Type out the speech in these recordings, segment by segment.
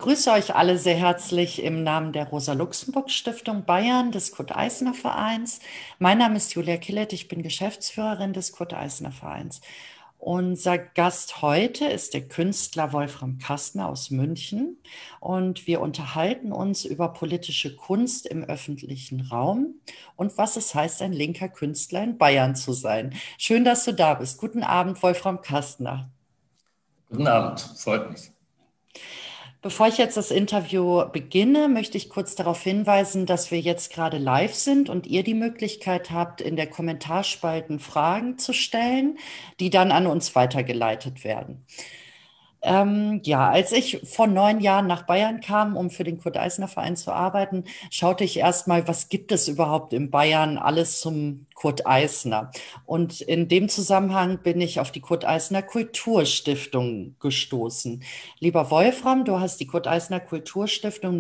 begrüße euch alle sehr herzlich im Namen der Rosa-Luxemburg-Stiftung Bayern, des Kurt-Eisner-Vereins. Mein Name ist Julia Killett, ich bin Geschäftsführerin des Kurt-Eisner-Vereins. Unser Gast heute ist der Künstler Wolfram Kastner aus München und wir unterhalten uns über politische Kunst im öffentlichen Raum und was es heißt, ein linker Künstler in Bayern zu sein. Schön, dass du da bist. Guten Abend, Wolfram Kastner. Guten Abend, freut mich. Bevor ich jetzt das Interview beginne, möchte ich kurz darauf hinweisen, dass wir jetzt gerade live sind und ihr die Möglichkeit habt, in der Kommentarspalten Fragen zu stellen, die dann an uns weitergeleitet werden. Ja, als ich vor 9 Jahren nach Bayern kam, um für den Kurt-Eisner-Verein zu arbeiten, schaute ich erstmal, was gibt es überhaupt in Bayern alles zum Kurt Eisner. Und in dem Zusammenhang bin ich auf die Kurt-Eisner Kulturstiftung gestoßen. Lieber Wolfram, du hast die Kurt-Eisner Kulturstiftung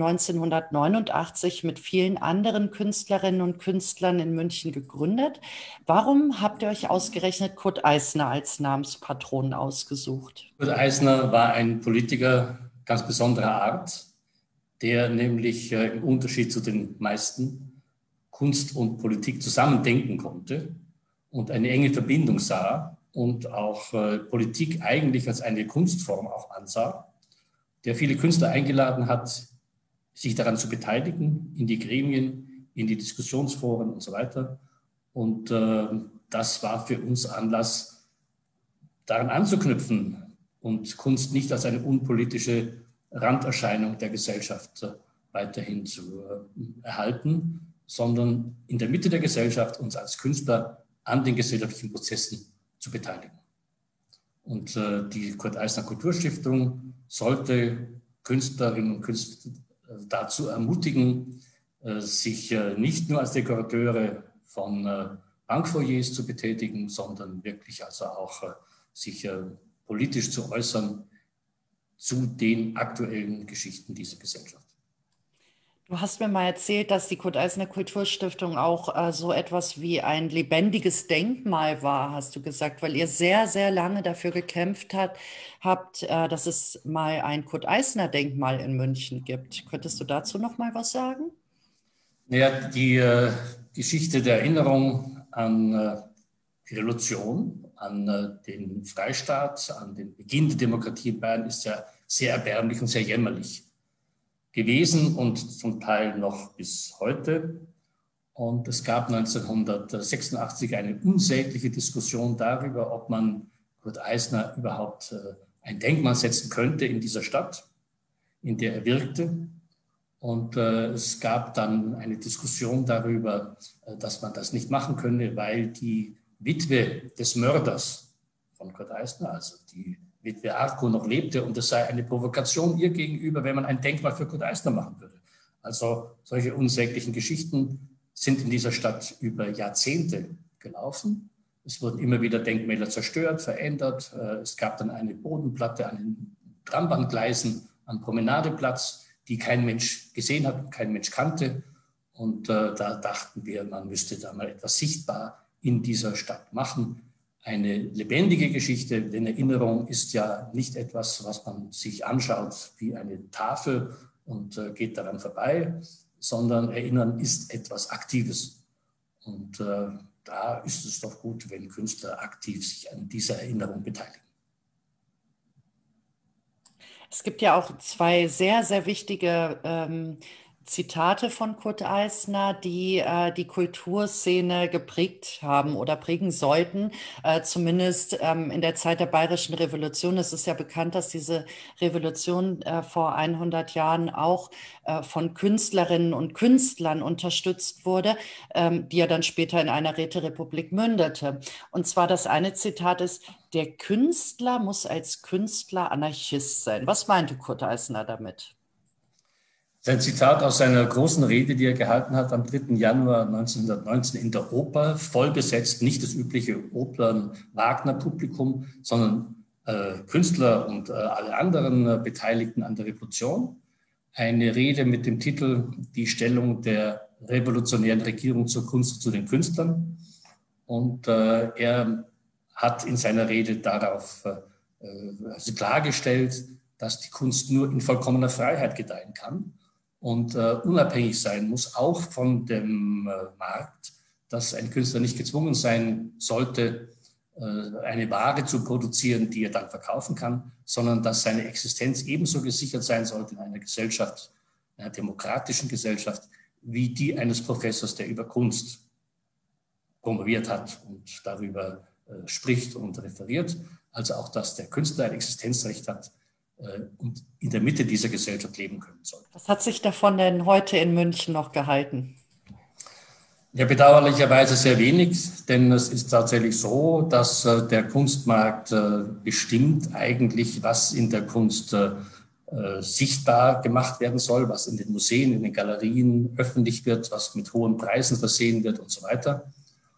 1989 mit vielen anderen Künstlerinnen und Künstlern in München gegründet. Warum habt ihr euch ausgerechnet Kurt Eisner als Namenspatron ausgesucht? Kurt Eisner war ein Politiker ganz besonderer Art, der nämlich im Unterschied zu den meisten Kunst und Politik zusammendenken konnte und eine enge Verbindung sah und auch Politik eigentlich als eine Kunstform auch ansah, der viele Künstler eingeladen hat, sich daran zu beteiligen, in die Gremien, in die Diskussionsforen und so weiter. Und das war für uns Anlass, daran anzuknüpfen und Kunst nicht als eine unpolitische Randerscheinung der Gesellschaft weiterhin zu erhalten, sondern in der Mitte der Gesellschaft uns als Künstler an den gesellschaftlichen Prozessen zu beteiligen. Und die Kurt-Eisner Kulturstiftung sollte Künstlerinnen und Künstler dazu ermutigen, sich nicht nur als Dekorateure von Bankfoyers zu betätigen, sondern wirklich also auch sich politisch zu äußern zu den aktuellen Geschichten dieser Gesellschaft. Du hast mir mal erzählt, dass die Kurt-Eisner Kulturstiftung auch so etwas wie ein lebendiges Denkmal war, hast du gesagt, weil ihr sehr, sehr lange dafür gekämpft habt, dass es mal ein Kurt-Eisner-Denkmal in München gibt. Könntest du dazu noch mal was sagen? Naja, die Geschichte der Erinnerung an die Revolution, an den Freistaat, an den Beginn der Demokratie in Bayern ist ja sehr erbärmlich und sehr jämmerlich gewesen und zum Teil noch bis heute. Und es gab 1986 eine unsägliche Diskussion darüber, ob man Kurt Eisner überhaupt ein Denkmal setzen könnte in dieser Stadt, in der er wirkte. Und es gab dann eine Diskussion darüber, dass man das nicht machen könne, weil die Witwe des Mörders von Kurt Eisner, also die Witwe Arco, noch lebte und es sei eine Provokation ihr gegenüber, wenn man ein Denkmal für Kurt Eisner machen würde. Also solche unsäglichen Geschichten sind in dieser Stadt über Jahrzehnte gelaufen. Es wurden immer wieder Denkmäler zerstört, verändert. Es gab dann eine Bodenplatte an den Trambahngleisen am Promenadeplatz, die kein Mensch gesehen hat, kein Mensch kannte. Und da dachten wir, man müsste da mal etwas sichtbar in dieser Stadt machen. Eine lebendige Geschichte, denn Erinnerung ist ja nicht etwas, was man sich anschaut wie eine Tafel und geht daran vorbei, sondern Erinnern ist etwas Aktives. Und da ist es doch gut, wenn Künstler aktiv sich an dieser Erinnerung beteiligen. Es gibt ja auch zwei sehr, sehr wichtige Zitate von Kurt Eisner, die die Kulturszene geprägt haben oder prägen sollten. Zumindest in der Zeit der Bayerischen Revolution. Es ist ja bekannt, dass diese Revolution vor 100 Jahren auch von Künstlerinnen und Künstlern unterstützt wurde, die ja dann später in einer Räterepublik mündete. Und zwar das eine Zitat ist: Der Künstler muss als Künstler Anarchist sein. Was meinte Kurt Eisner damit? Sein Zitat aus seiner großen Rede, die er gehalten hat am 3. Januar 1919 in der Oper, voll besetzt, nicht das übliche Opern-Wagner-Publikum, sondern Künstler und alle anderen Beteiligten an der Revolution. Eine Rede mit dem Titel Die Stellung der revolutionären Regierung zur Kunst zu den Künstlern. Und er hat in seiner Rede darauf klargestellt, dass die Kunst nur in vollkommener Freiheit gedeihen kann und unabhängig sein muss, auch von dem Markt, dass ein Künstler nicht gezwungen sein sollte, eine Ware zu produzieren, die er dann verkaufen kann, sondern dass seine Existenz ebenso gesichert sein sollte in einer Gesellschaft, einer demokratischen Gesellschaft, wie die eines Professors, der über Kunst promoviert hat und darüber spricht und referiert. Also auch, dass der Künstler ein Existenzrecht hat und in der Mitte dieser Gesellschaft leben können soll. Was hat sich davon denn heute in München noch gehalten? Ja, bedauerlicherweise sehr wenig, denn es ist tatsächlich so, dass der Kunstmarkt bestimmt eigentlich, was in der Kunst sichtbar gemacht werden soll, was in den Museen, in den Galerien öffentlich wird, was mit hohen Preisen versehen wird und so weiter.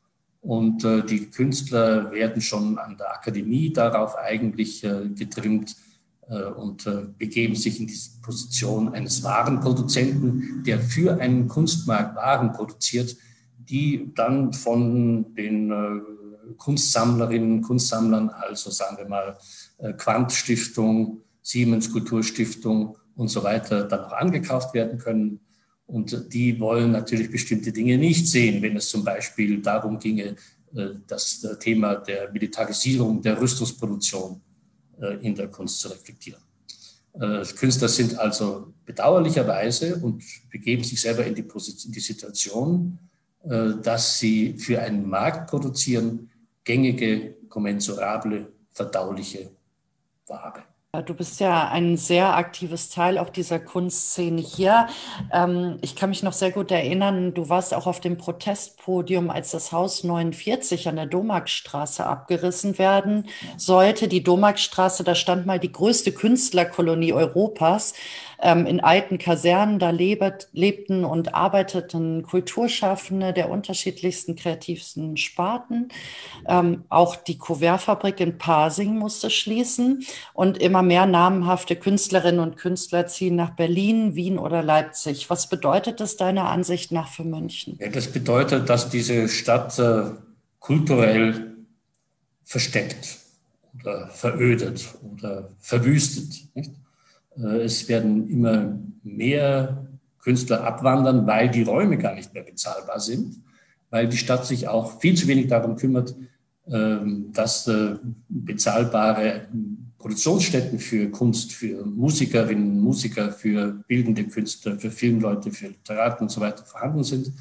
Und die Künstler werden schon an der Akademie darauf eigentlich getrimmt und begeben sich in die Position eines Warenproduzenten, der für einen Kunstmarkt Waren produziert, die dann von den Kunstsammlerinnen, Kunstsammlern, also sagen wir mal Quandt Stiftung, Siemens Kulturstiftung und so weiter, dann auch angekauft werden können. Und die wollen natürlich bestimmte Dinge nicht sehen, wenn es zum Beispiel darum ginge, das Thema der Militarisierung der Rüstungsproduktion in der Kunst zu reflektieren. Künstler sind also bedauerlicherweise und begeben sich selber in die Situation, dass sie für einen Markt produzieren, gängige, kommensurable, verdauliche Ware. Du bist ja ein sehr aktives Teil auch dieser Kunstszene hier. Ich kann mich noch sehr gut erinnern, du warst auch auf dem Protestpodium, als das Haus 49 an der Domarkstraße abgerissen werden sollte. Die Domarkstraße, da stand mal die größte Künstlerkolonie Europas. In alten Kasernen, da lebten und arbeiteten Kulturschaffende der unterschiedlichsten, kreativsten Sparten. Auch die Kuvertfabrik in Pasing musste schließen und immer mehr namenhafte Künstlerinnen und Künstler ziehen nach Berlin, Wien oder Leipzig. Was bedeutet das deiner Ansicht nach für München? Ja, das bedeutet, dass diese Stadt kulturell versteckt oder verödet oder verwüstet. Nicht? Es werden immer mehr Künstler abwandern, weil die Räume gar nicht mehr bezahlbar sind, weil die Stadt sich auch viel zu wenig darum kümmert, dass bezahlbare Produktionsstätten für Kunst, für Musikerinnen, Musiker, für bildende Künstler, für Filmleute, für Literaten und so weiter vorhanden sind.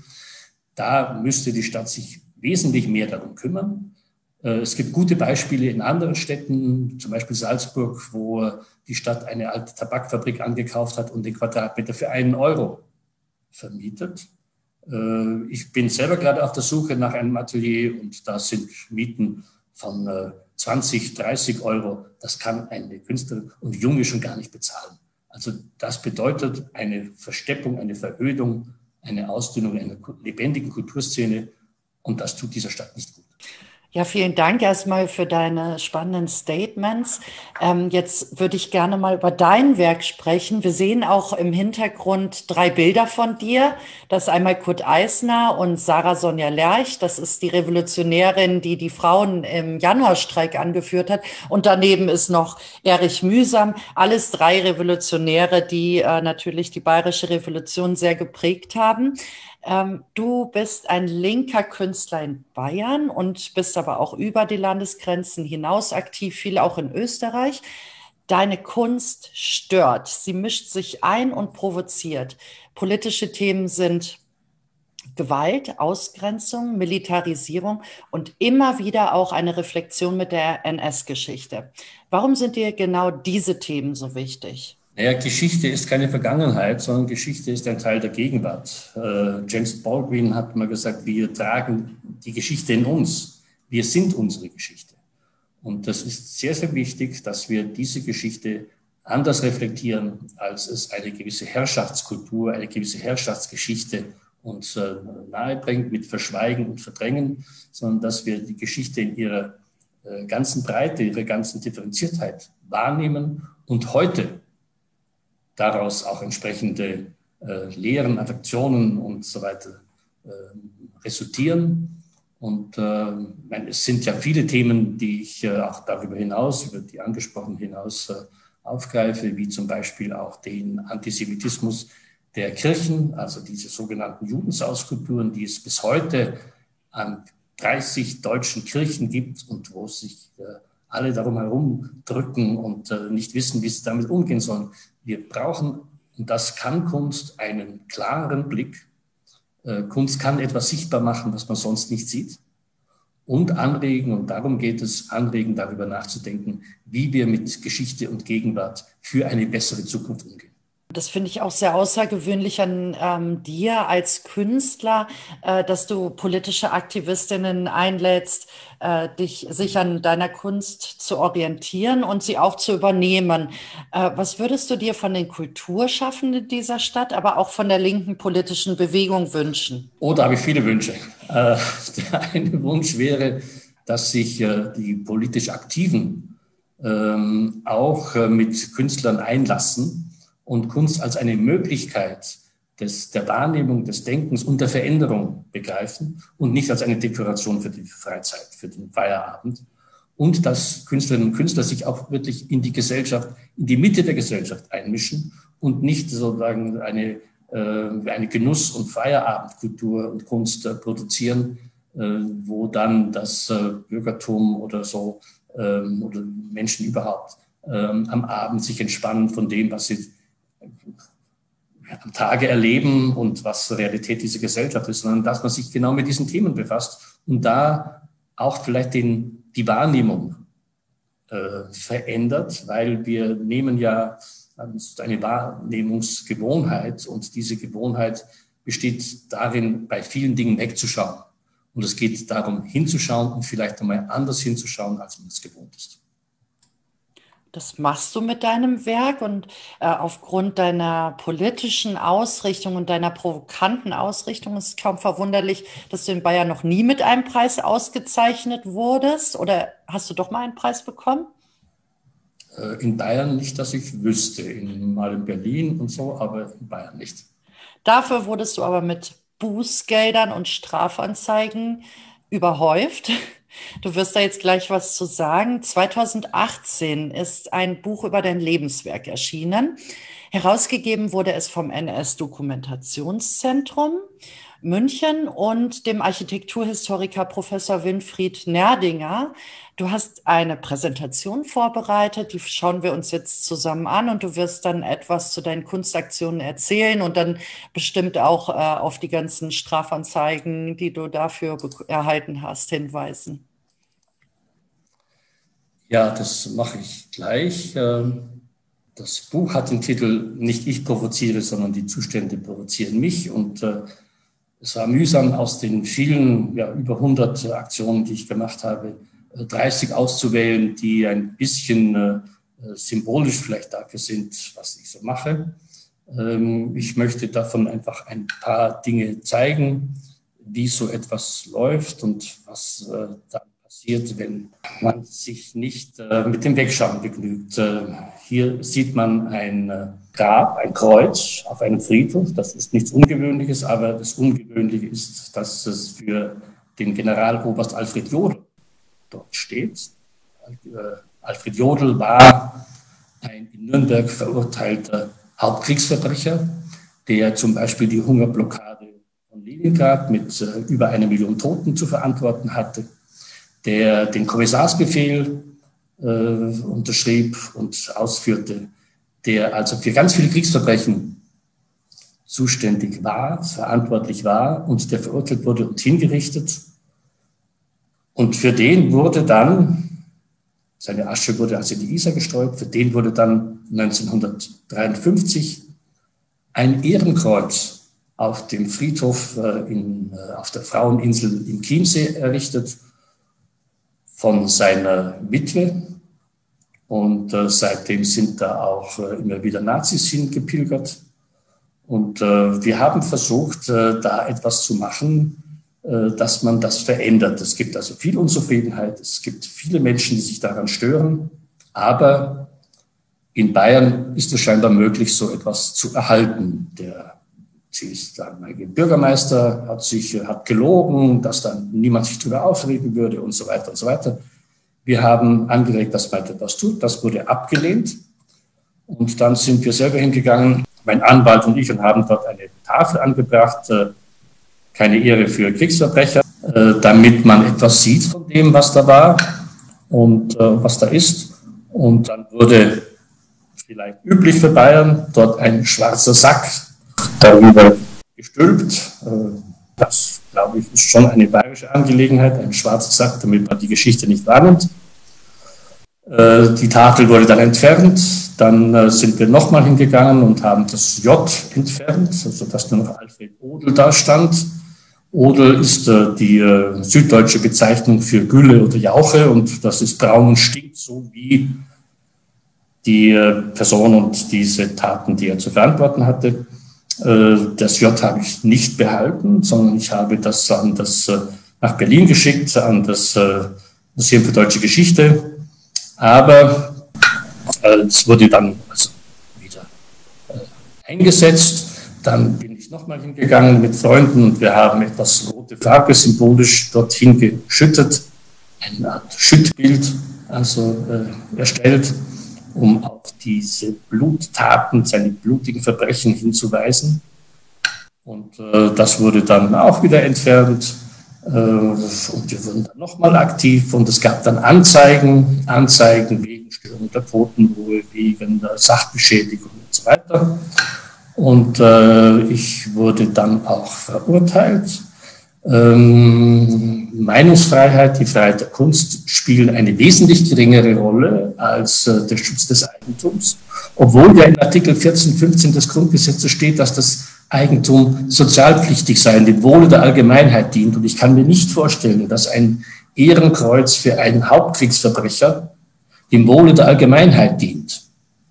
Da müsste die Stadt sich wesentlich mehr darum kümmern. Es gibt gute Beispiele in anderen Städten, zum Beispiel Salzburg, wo die Stadt eine alte Tabakfabrik angekauft hat und den Quadratmeter für 1 Euro vermietet. Ich bin selber gerade auf der Suche nach einem Atelier und da sind Mieten von 20, 30 Euro. Das kann eine Künstlerin und Junge schon gar nicht bezahlen. Also das bedeutet eine Versteppung, eine Verödung, eine Ausdünnung einer lebendigen Kulturszene und das tut dieser Stadt nicht gut. Ja, vielen Dank erstmal für deine spannenden Statements. Jetzt würde ich gerne mal über dein Werk sprechen. Wir sehen auch im Hintergrund 3 Bilder von dir. Das ist einmal Kurt Eisner und Sarah Sonja Lerch. Das ist die Revolutionärin, die die Frauen im Januarstreik angeführt hat. Und daneben ist noch Erich Mühsam. Alles 3 Revolutionäre, die natürlich die bayerische Revolution sehr geprägt haben. Du bist ein linker Künstler in Bayern und bist aber auch über die Landesgrenzen hinaus aktiv, viel auch in Österreich. Deine Kunst stört, sie mischt sich ein und provoziert. Politische Themen sind Gewalt, Ausgrenzung, Militarisierung und immer wieder auch eine Reflexion mit der NS-Geschichte. Warum sind dir genau diese Themen so wichtig? Naja, Geschichte ist keine Vergangenheit, sondern Geschichte ist ein Teil der Gegenwart. James Baldwin hat mal gesagt, wir tragen die Geschichte in uns. Wir sind unsere Geschichte. Und das ist sehr, sehr wichtig, dass wir diese Geschichte anders reflektieren, als es eine gewisse Herrschaftskultur, eine gewisse Herrschaftsgeschichte uns nahebringt mit Verschweigen und Verdrängen, sondern dass wir die Geschichte in ihrer ganzen Breite, ihrer ganzen Differenziertheit wahrnehmen und heute daraus auch entsprechende Lehren, Attraktionen und so weiter resultieren. Und es sind ja viele Themen, die ich auch darüber hinaus, über die angesprochenen hinaus, aufgreife, wie zum Beispiel auch den Antisemitismus der Kirchen, also diese sogenannten Judenshauskulturen, die es bis heute an 30 deutschen Kirchen gibt und wo sich alle darum herum drücken und nicht wissen, wie sie damit umgehen sollen. Wir brauchen, und das kann Kunst, einen klaren Blick. Kunst kann etwas sichtbar machen, was man sonst nicht sieht. Und anregen, und darum geht es, anregen, darüber nachzudenken, wie wir mit Geschichte und Gegenwart für eine bessere Zukunft umgehen. Das finde ich auch sehr außergewöhnlich an dir als Künstler, dass du politische Aktivistinnen einlädst, sich an deiner Kunst zu orientieren und sie auch zu übernehmen. Was würdest du dir von den Kulturschaffenden dieser Stadt, aber auch von der linken politischen Bewegung wünschen? Oh, da habe ich viele Wünsche. Der eine Wunsch wäre, dass sich die politisch Aktiven auch mit Künstlern einlassen und Kunst als eine Möglichkeit der Wahrnehmung, des Denkens und der Veränderung begreifen und nicht als eine Dekoration für die Freizeit, für den Feierabend. Und dass Künstlerinnen und Künstler sich auch wirklich in die Gesellschaft, in die Mitte der Gesellschaft einmischen und nicht sozusagen eine Genuss- und Feierabendkultur und Kunst produzieren, wo dann das Bürgertum oder so oder Menschen überhaupt am Abend sich entspannen von dem, was sie am Tage erleben und was Realität dieser Gesellschaft ist, sondern dass man sich genau mit diesen Themen befasst und da auch vielleicht die Wahrnehmung verändert, weil wir nehmen ja eine Wahrnehmungsgewohnheit und diese Gewohnheit besteht darin, bei vielen Dingen wegzuschauen. Und es geht darum, hinzuschauen und vielleicht einmal anders hinzuschauen, als man es gewohnt ist. Das machst du mit deinem Werk und aufgrund deiner politischen Ausrichtung und deiner provokanten Ausrichtung ist es kaum verwunderlich, dass du in Bayern noch nie mit einem Preis ausgezeichnet wurdest. Oder hast du doch mal einen Preis bekommen? In Bayern nicht, dass ich wüsste. Mal in Berlin und so, aber in Bayern nicht. Dafür wurdest du aber mit Bußgeldern und Strafanzeigen überhäuft. Du wirst da jetzt gleich was zu sagen. 2018 ist ein Buch über dein Lebenswerk erschienen. Herausgegeben wurde es vom NS-Dokumentationszentrum München und dem Architekturhistoriker Professor Winfried Nerdinger. Du hast eine Präsentation vorbereitet, die schauen wir uns jetzt zusammen an und du wirst dann etwas zu deinen Kunstaktionen erzählen und dann bestimmt auch auf die ganzen Strafanzeigen, die du dafür erhalten hast, hinweisen. Ja, das mache ich gleich. Das Buch hat den Titel Nicht ich provoziere, sondern die Zustände provozieren mich. Und es war mühsam, aus den vielen, über 100 Aktionen, die ich gemacht habe, 30 auszuwählen, die ein bisschen symbolisch vielleicht dafür sind, was ich so mache. Ich möchte davon einfach ein paar Dinge zeigen, wie so etwas läuft und was dann passiert, wenn man sich nicht mit dem Wegschauen begnügt. Hier sieht man ein Grab, ein Kreuz auf einem Friedhof. Das ist nichts Ungewöhnliches, aber das Ungewöhnliche ist, dass es für den Generaloberst Alfred Jodl dort steht. Alfred Jodl war ein in Nürnberg verurteilter Hauptkriegsverbrecher, der zum Beispiel die Hungerblockade von Leningrad mit über 1 Million Toten zu verantworten hatte, der den Kommissarsbefehl unterschrieb und ausführte, der also für ganz viele Kriegsverbrechen zuständig war, verantwortlich war und der verurteilt wurde und hingerichtet. Und für den wurde dann, seine Asche wurde also in die Isar gestreut, für den wurde dann 1953 ein Ehrenkreuz auf dem Friedhof auf der Fraueninsel im Chiemsee errichtet von seiner Witwe. Und seitdem sind da auch immer wieder Nazis hingepilgert. Und wir haben versucht, da etwas zu machen, dass man das verändert. Es gibt also viel Unzufriedenheit, es gibt viele Menschen, die sich daran stören, aber in Bayern ist es scheinbar möglich, so etwas zu erhalten. Der Bürgermeister hat gelogen, dass dann niemand sich darüber aufregen würde und so weiter und so weiter. Wir haben angeregt, dass man etwas tut, das wurde abgelehnt Und dann sind wir selber hingegangen, mein Anwalt und ich, und haben dort eine Tafel angebracht, keine Ehre für Kriegsverbrecher, damit man etwas sieht von dem, was da war und was da ist. Und dann wurde vielleicht üblich für Bayern dort ein schwarzer Sack darüber gestülpt. Das, glaube ich, ist schon eine bayerische Angelegenheit, ein schwarzer Sack, damit man die Geschichte nicht wahrnimmt. Die Tafel wurde dann entfernt. Dann sind wir nochmal hingegangen und haben das J entfernt, sodass nur noch Alfred Odel da stand. Odel ist die süddeutsche Bezeichnung für Gülle oder Jauche, und das ist braun und stinkt, so wie die Person und diese Taten, die er zu verantworten hatte. Das J habe ich nicht behalten, sondern ich habe das nach Berlin geschickt, an das Museum für Deutsche Geschichte. Aber es wurde dann also wieder eingesetzt. Dann bin ich nochmal hingegangen mit Freunden und wir haben etwas rote Farbe symbolisch dorthin geschüttet, eine Art Schüttbild also erstellt, um auf diese Bluttaten, seine blutigen Verbrechen hinzuweisen. Und das wurde dann auch wieder entfernt. Und wir wurden dann nochmal aktiv und es gab dann Anzeigen wegen Störung der Totenruhe, wegen der Sachbeschädigung und so weiter. Und ich wurde dann auch verurteilt. Meinungsfreiheit, die Freiheit der Kunst spielen eine wesentlich geringere Rolle als der Schutz des Eigentums, obwohl ja in Artikel 14, 15 des Grundgesetzes steht, dass das Eigentum sozialpflichtig sei und dem Wohle der Allgemeinheit dient. Und ich kann mir nicht vorstellen, dass ein Ehrenkreuz für einen Hauptkriegsverbrecher dem Wohle der Allgemeinheit dient.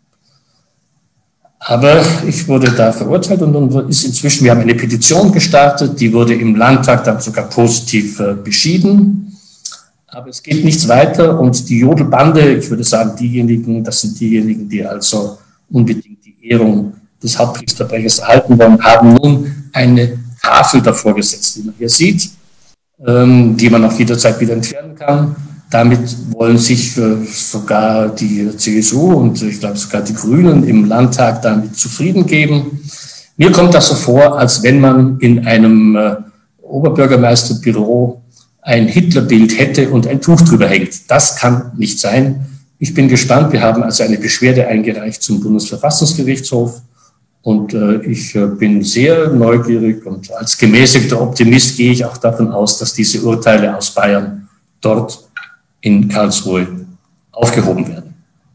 Aber ich wurde da verurteilt und dann ist inzwischen, wir haben eine Petition gestartet, die wurde im Landtag dann sogar positiv beschieden. Aber es geht nichts weiter und die Jodelbande, ich würde sagen, das sind diejenigen, die also unbedingt die Ehrung des Hauptkriegsverbrechers erhalten wollen, haben nun eine Tafel davor gesetzt, die man hier sieht, die man auch jederzeit wieder entfernen kann. Damit wollen sich sogar die CSU und ich glaube sogar die Grünen im Landtag damit zufrieden geben. Mir kommt das so vor, als wenn man in einem Oberbürgermeisterbüro ein Hitlerbild hätte und ein Tuch drüber hängt. Das kann nicht sein. Ich bin gespannt. Wir haben also eine Beschwerde eingereicht zum Bundesverfassungsgerichtshof. Und ich bin sehr neugierig und als gemäßigter Optimist gehe ich auch davon aus, dass diese Urteile aus Bayern dort in Karlsruhe aufgehoben werden.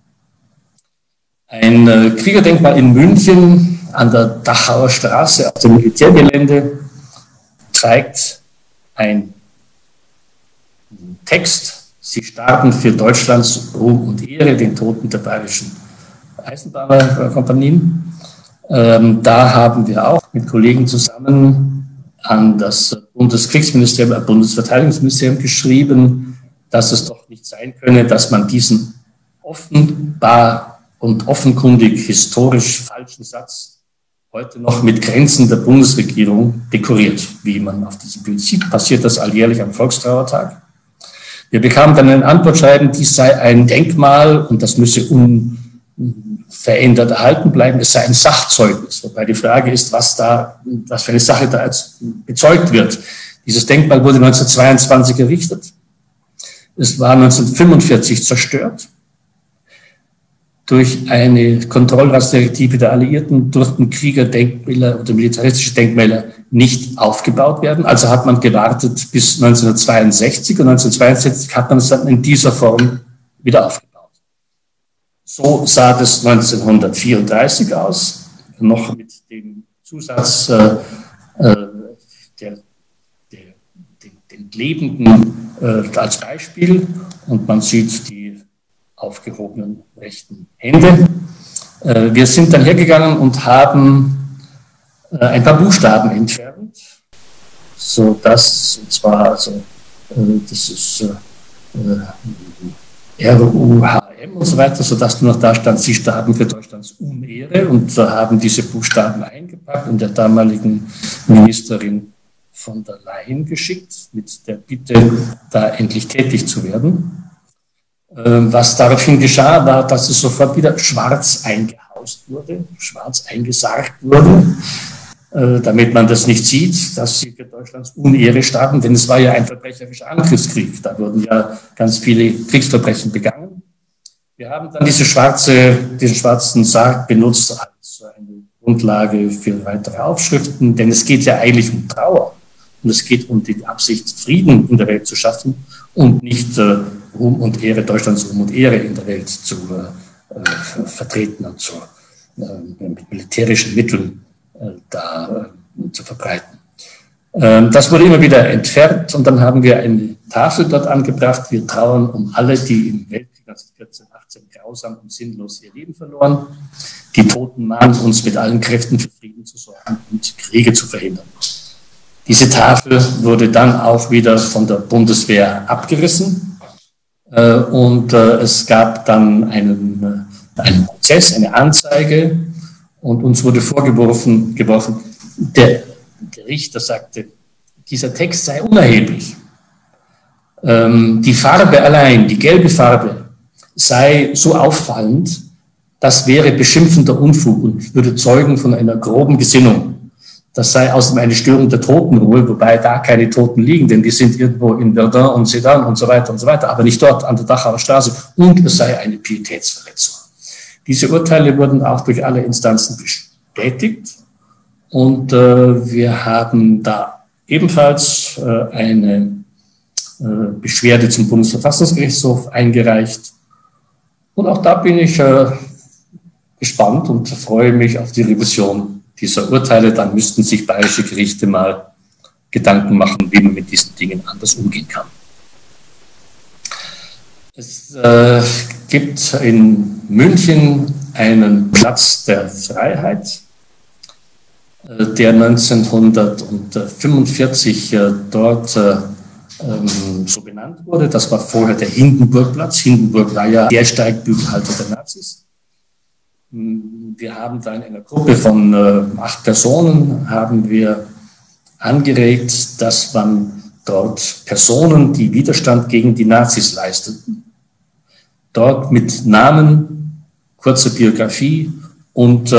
Ein Kriegerdenkmal in München an der Dachauer Straße auf dem Militärgelände zeigt ein Text: Sie starben für Deutschlands Ruhm und Ehre, den Toten der bayerischen Eisenbahnerkompanien. Da haben wir auch mit Kollegen zusammen an das Bundeskriegsministerium, Bundesverteidigungsministerium geschrieben, dass es doch nicht sein könne, dass man diesen offenbar und offenkundig historisch falschen Satz heute noch mit Grenzen der Bundesregierung dekoriert, wie man auf diesem Bild sieht. Passiert das alljährlich am Volkstrauertag. Wir bekamen dann ein Antwortschreiben, dies sei ein Denkmal und das müsse unverändert erhalten bleiben. Es sei ein Sachzeugnis, wobei die Frage ist, was für eine Sache da jetzt bezeugt wird. Dieses Denkmal wurde 1922 errichtet. Es war 1945 zerstört. Durch eine Kontrollratsdirektive der Alliierten durften Kriegerdenkmäler oder militaristische Denkmäler nicht aufgebaut werden. Also hat man gewartet bis 1962 und 1962 hat man es dann in dieser Form wieder aufgebaut. So sah das 1934 aus, noch mit dem Zusatz den Lebenden als Beispiel, und man sieht die aufgehobenen rechten Hände. Wir sind dann hergegangen und haben ein paar Buchstaben entfernt, so dass, und zwar, also, das ist RUHM und so weiter, sodass nur noch da stand, Sie starben für Deutschlands Unehre, und haben diese Buchstaben eingepackt und der damaligen Ministerin von der Leyen geschickt, mit der Bitte, da endlich tätig zu werden. Was daraufhin geschah, war, dass es sofort wieder schwarz eingehauen eingehaust wurde, schwarz eingesargt wurde, damit man das nicht sieht, dass sie für Deutschlands Unehre starben, denn es war ja ein verbrecherischer Angriffskrieg. Da wurden ja ganz viele Kriegsverbrechen begangen. Wir haben dann diesen schwarzen Sarg benutzt als eine Grundlage für weitere Aufschriften, denn es geht ja eigentlich um Trauer und es geht um die Absicht, Frieden in der Welt zu schaffen und nicht Ruhm und Ehre, Deutschlands Ruhm und Ehre in der Welt zu vertreten und mit militärischen Mitteln zu verbreiten. Das wurde immer wieder entfernt und dann haben wir eine Tafel dort angebracht. Wir trauern um alle, die im Weltkrieg 1914, 18 grausam und sinnlos ihr Leben verloren. Die Toten mahnen uns mit allen Kräften für Frieden zu sorgen und Kriege zu verhindern. Diese Tafel wurde dann auch wieder von der Bundeswehr abgerissen und es gab dann einen Prozess, eine Anzeige und uns wurde vorgeworfen, der Richter sagte, dieser Text sei unerheblich. Die Farbe allein, die gelbe Farbe, sei so auffallend, das wäre beschimpfender Unfug und würde zeugen von einer groben Gesinnung. Das sei außerdem eine Störung der Totenruhe, wobei da keine Toten liegen, denn die sind irgendwo in Verdun und Sedan und so weiter, aber nicht dort an der Dachauer Straße. Und es sei eine Pietätsverletzung. Diese Urteile wurden auch durch alle Instanzen bestätigt. Und wir haben da ebenfalls eine Beschwerde zum Bundesverfassungsgerichtshof eingereicht. Und auch da bin ich gespannt und freue mich auf die Revision dieser Urteile. Dann müssten sich bayerische Gerichte mal Gedanken machen, wie man mit diesen Dingen anders umgehen kann. Es gibt in München einen Platz der Freiheit, der 1945 dort so benannt wurde. Das war vorher der Hindenburgplatz. Hindenburg war ja der Steigbügelhalter der Nazis. Wir haben da in einer Gruppe von 8 Personen haben wir angeregt, dass man dort Personen, die Widerstand gegen die Nazis leisteten, dort mit Namen, kurzer Biografie und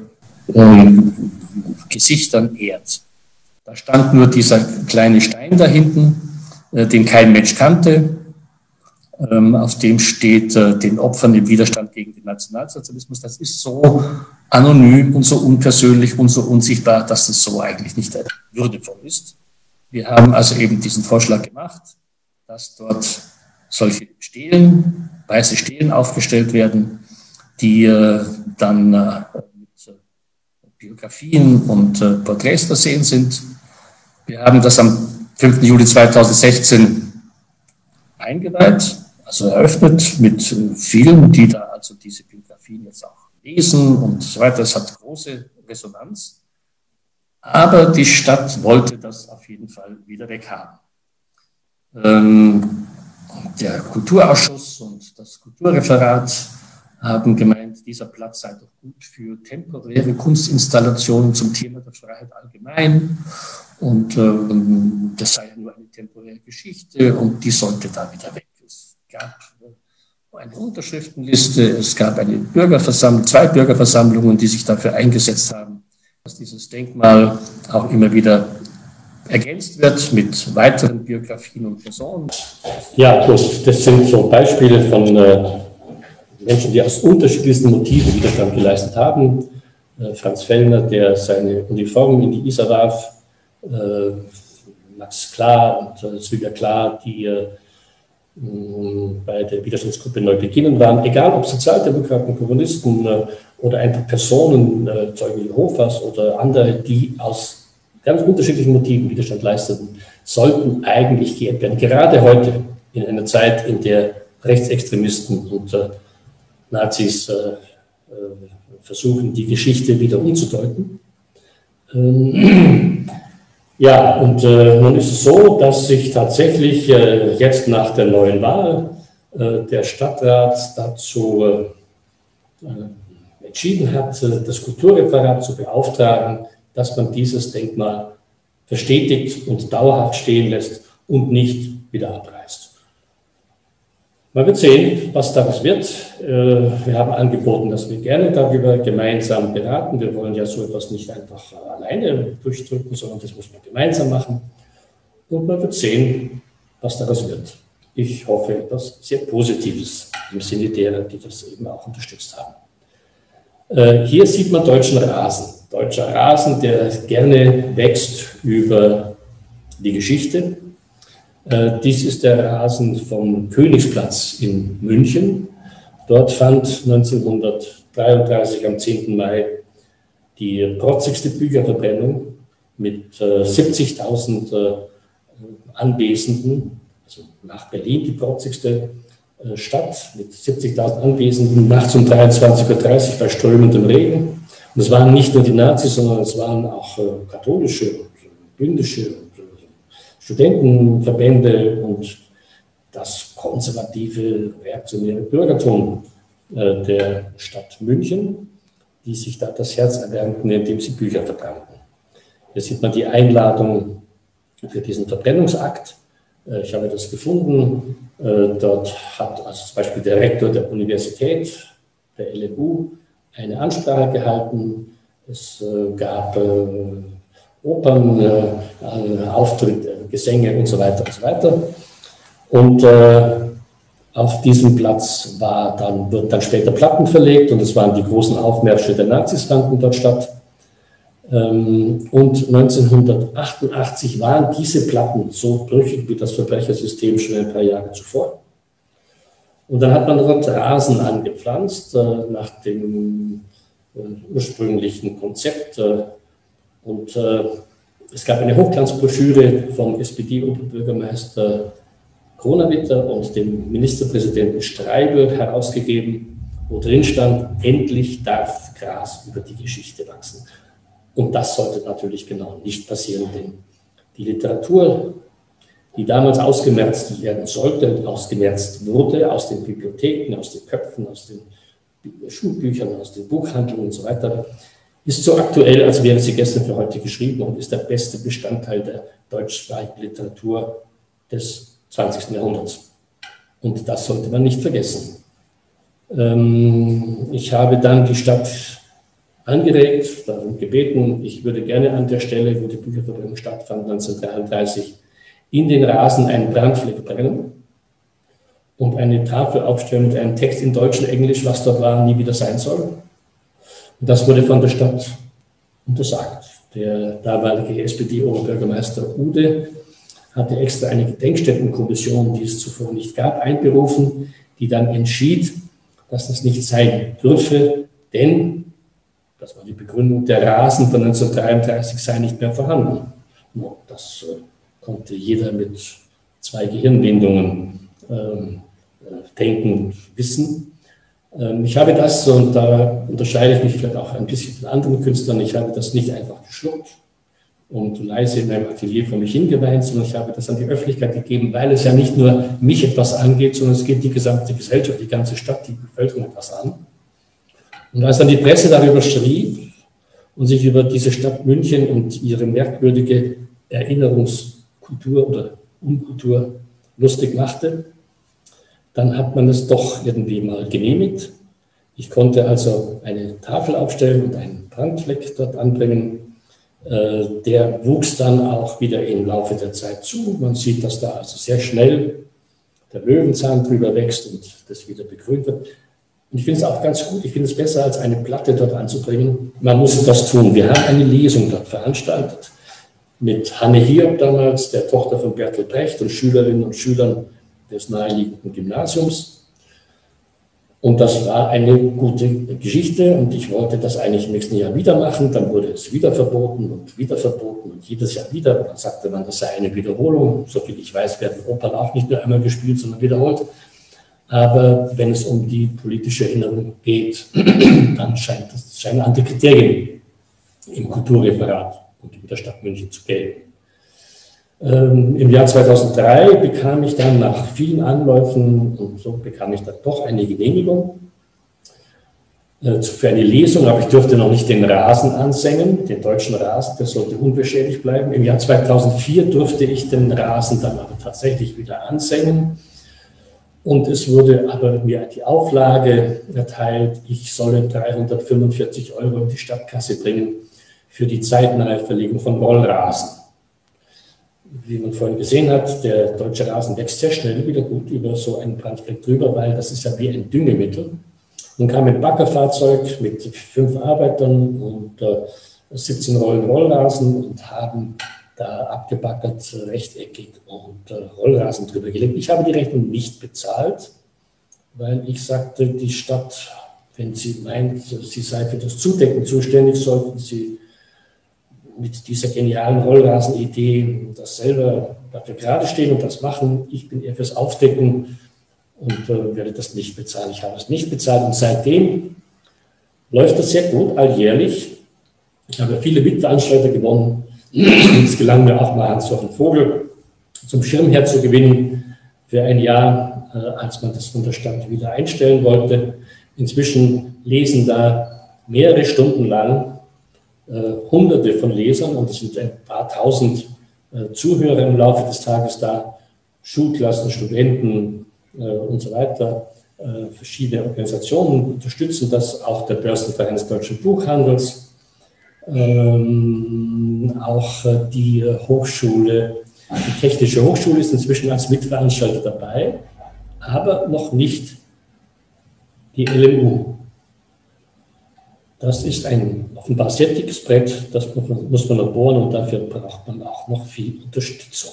Gesichtern ehrt. Da stand nur dieser kleine Stein da hinten, den kein Mensch kannte. Auf dem steht den Opfern im Widerstand gegen den Nationalsozialismus. Das ist so anonym und so unpersönlich und so unsichtbar, dass das so eigentlich nicht würdevoll ist. Wir haben also eben diesen Vorschlag gemacht, dass dort solche Stelen, weiße Stelen aufgestellt werden, die dann mit Biografien und Porträts versehen sind. Wir haben das am 5. Juli 2016 eingeweiht, also eröffnet mit vielen, die da also diese Biografien jetzt auch lesen und so weiter. Es hat große Resonanz. Aber die Stadt wollte das auf jeden Fall wieder weghaben. Der Kulturausschuss und das Kulturreferat haben gemeint, dieser Platz sei doch gut für temporäre Kunstinstallationen zum Thema der Freiheit allgemein. Und das sei nur eine temporäre Geschichte und die sollte da wieder weg. Es gab eine Unterschriftenliste, es gab eine Bürgerversammlung, 2 Bürgerversammlungen, die sich dafür eingesetzt haben, dass dieses Denkmal auch immer wieder ergänzt wird mit weiteren Biografien und Personen. Ja, gut, das sind so Beispiele von Menschen, die aus unterschiedlichsten Motiven Widerstand geleistet haben. Franz Fellner, der seine Uniform in die Isar warf, Max Klar und Sylvia Klar, die bei der Widerstandsgruppe Neubeginn waren, egal ob Sozialdemokraten, Kommunisten oder einfach Personen, Zeugen Jehovas oder andere, die aus ganz unterschiedlichen Motiven Widerstand leisteten, sollten eigentlich geehrt werden. Gerade heute, in einer Zeit, in der Rechtsextremisten und Nazis versuchen, die Geschichte wieder umzudeuten. Ja, und nun ist es so, dass sich tatsächlich jetzt nach der neuen Wahl der Stadtrat dazu entschieden hat, das Kulturreferat zu beauftragen, dass man dieses Denkmal verstetigt und dauerhaft stehen lässt und nicht wieder abreißt. Man wird sehen, was daraus wird. Wir haben angeboten, dass wir gerne darüber gemeinsam beraten. Wir wollen ja so etwas nicht einfach alleine durchdrücken, sondern das muss man gemeinsam machen. Und man wird sehen, was daraus wird. Ich hoffe, etwas sehr Positives im Sinne derer, die das eben auch unterstützt haben. Hier sieht man deutschen Rasen. Deutscher Rasen, der gerne wächst über die Geschichte. Dies ist der Rasen vom Königsplatz in München. Dort fand 1933 am 10. Mai die protzigste Bücherverbrennung mit 70.000 Anwesenden, also nach Berlin die protzigste Stadt mit 70.000 Anwesenden, nachts um 23:30 Uhr bei strömendem Regen. Und es waren nicht nur die Nazis, sondern es waren auch katholische und bündische Studentenverbände und das konservative, reaktionäre Bürgertum der Stadt München, die sich da das Herz erwärmten, indem sie Bücher verbrannten. Hier sieht man die Einladung für diesen Verbrennungsakt. Ich habe das gefunden. Dort hat also zum Beispiel der Rektor der Universität, der LMU, eine Ansprache gehalten. Es gab Opern, Auftritte, Gesänge und so weiter und so weiter. Und auf diesem Platz wurden dann später Platten verlegt und es waren die großen Aufmärsche der Nazis fanden dort statt. Und 1988 waren diese Platten so brüchig wie das Verbrechersystem schon ein paar Jahre zuvor. Und dann hat man dort Rasen angepflanzt nach dem ursprünglichen Konzept. Und es gab eine Hochglanzbroschüre vom SPD-Oberbürgermeister Kronawitter und dem Ministerpräsidenten Streibel herausgegeben, wo drin stand, endlich darf Gras über die Geschichte wachsen. Und das sollte natürlich genau nicht passieren, denn die Literatur, die damals ausgemerzt werden sollte und ausgemerzt wurde, aus den Bibliotheken, aus den Köpfen, aus den Schulbüchern, aus den Buchhandlungen und so weiter, ist so aktuell, als wäre sie gestern für heute geschrieben und ist der beste Bestandteil der deutschsprachigen Literatur des 20. Jahrhunderts. Und das sollte man nicht vergessen. Ich habe dann die Stadt angeregt, darum gebeten, ich würde gerne an der Stelle, wo die Bücherverbrennung stattfand, 1933, in den Rasen einen Brandfleck brennen und eine Tafel aufstellen mit einem Text in Deutsch und Englisch, was dort war, nie wieder sein soll. Und das wurde von der Stadt untersagt. Der damalige SPD-Oberbürgermeister Ude hatte extra eine Gedenkstättenkommission, die es zuvor nicht gab, einberufen, die dann entschied, dass das nicht sein dürfe, denn, das war die Begründung, der Rasen von 1933 sei nicht mehr vorhanden. Das konnte jeder mit 2 Gehirnwindungen denken und wissen. Ich habe das, und da unterscheide ich mich vielleicht auch ein bisschen von anderen Künstlern, ich habe das nicht einfach geschluckt und leise in meinem Atelier vor mich hingeweint, sondern ich habe das an die Öffentlichkeit gegeben, weil es ja nicht nur mich etwas angeht, sondern es geht die gesamte Gesellschaft, die ganze Stadt, die Bevölkerung etwas an. Und als dann die Presse darüber schrieb und sich über diese Stadt München und ihre merkwürdige Erinnerungskultur oder Unkultur lustig machte, dann hat man es doch irgendwie mal genehmigt. Ich konnte also eine Tafel aufstellen und einen Brandfleck dort anbringen. Der wuchs dann auch wieder im Laufe der Zeit zu. Man sieht, dass da also sehr schnell der Löwenzahn drüber wächst und das wieder begrünt wird. Und ich finde es auch ganz gut, ich finde es besser, als eine Platte dort anzubringen. Man muss das tun. Wir haben eine Lesung dort veranstaltet mit Hanne Hiob damals, der Tochter von Bertolt Brecht und Schülerinnen und Schülern des naheliegenden Gymnasiums. Und das war eine gute Geschichte und ich wollte das eigentlich im nächsten Jahr wieder machen. Dann wurde es wieder verboten und jedes Jahr wieder. Dann sagte man, das sei eine Wiederholung. Soviel ich weiß, werden Opern auch nicht nur einmal gespielt, sondern wiederholt. Aber wenn es um die politische Erinnerung geht, dann scheinen andere Kriterien im Kulturreferat und in der Stadt München zu gelten. Im Jahr 2003 bekam ich dann nach vielen Anläufen und so bekam ich dann doch eine Genehmigung für eine Lesung, aber ich durfte noch nicht den Rasen ansengen, den deutschen Rasen, der sollte unbeschädigt bleiben. Im Jahr 2004 durfte ich den Rasen dann aber tatsächlich wieder ansengen Und es wurde aber mir die Auflage erteilt, ich solle 345 € in die Stadtkasse bringen für die zeitnahe Verlegung von Rollrasen. Wie man vorhin gesehen hat, der deutsche Rasen wächst sehr schnell wieder gut über so einen Brandfleck drüber, weil das ist ja wie ein Düngemittel. Nun kam ein Baggerfahrzeug mit 5 Arbeitern und 17 Rollen Rollrasen und haben da abgebaggert, rechteckig und Rollrasen drüber gelegt. Ich habe die Rechnung nicht bezahlt, weil ich sagte, die Stadt, wenn sie meint, sie sei für das Zudecken zuständig, sollten sie mit dieser genialen Rollrasenidee das selber dafür gerade stehen und das machen. Ich bin eher fürs Aufdecken und werde das nicht bezahlen. Ich habe es nicht bezahlt und seitdem läuft das sehr gut, alljährlich. Ich habe viele Mitveranstalter gewonnen. Es gelang mir auch mal, Hans-Jochen Vogel zum Schirmherr zu gewinnen für ein Jahr, als man das von der Stadt wieder einstellen wollte. Inzwischen lesen da mehrere Stunden lang Hunderte von Lesern und es sind ein paar tausend Zuhörer im Laufe des Tages da, Schulklassen, Studenten und so weiter. Verschiedene Organisationen unterstützen das, auch der Börsenverein des Deutschen Buchhandels. Auch die Hochschule, die Technische Hochschule ist inzwischen als Mitveranstalter dabei, aber noch nicht die LMU. Das ist ein offenbar sehr dickes Brett, das muss man noch bohren und dafür braucht man auch noch viel Unterstützung.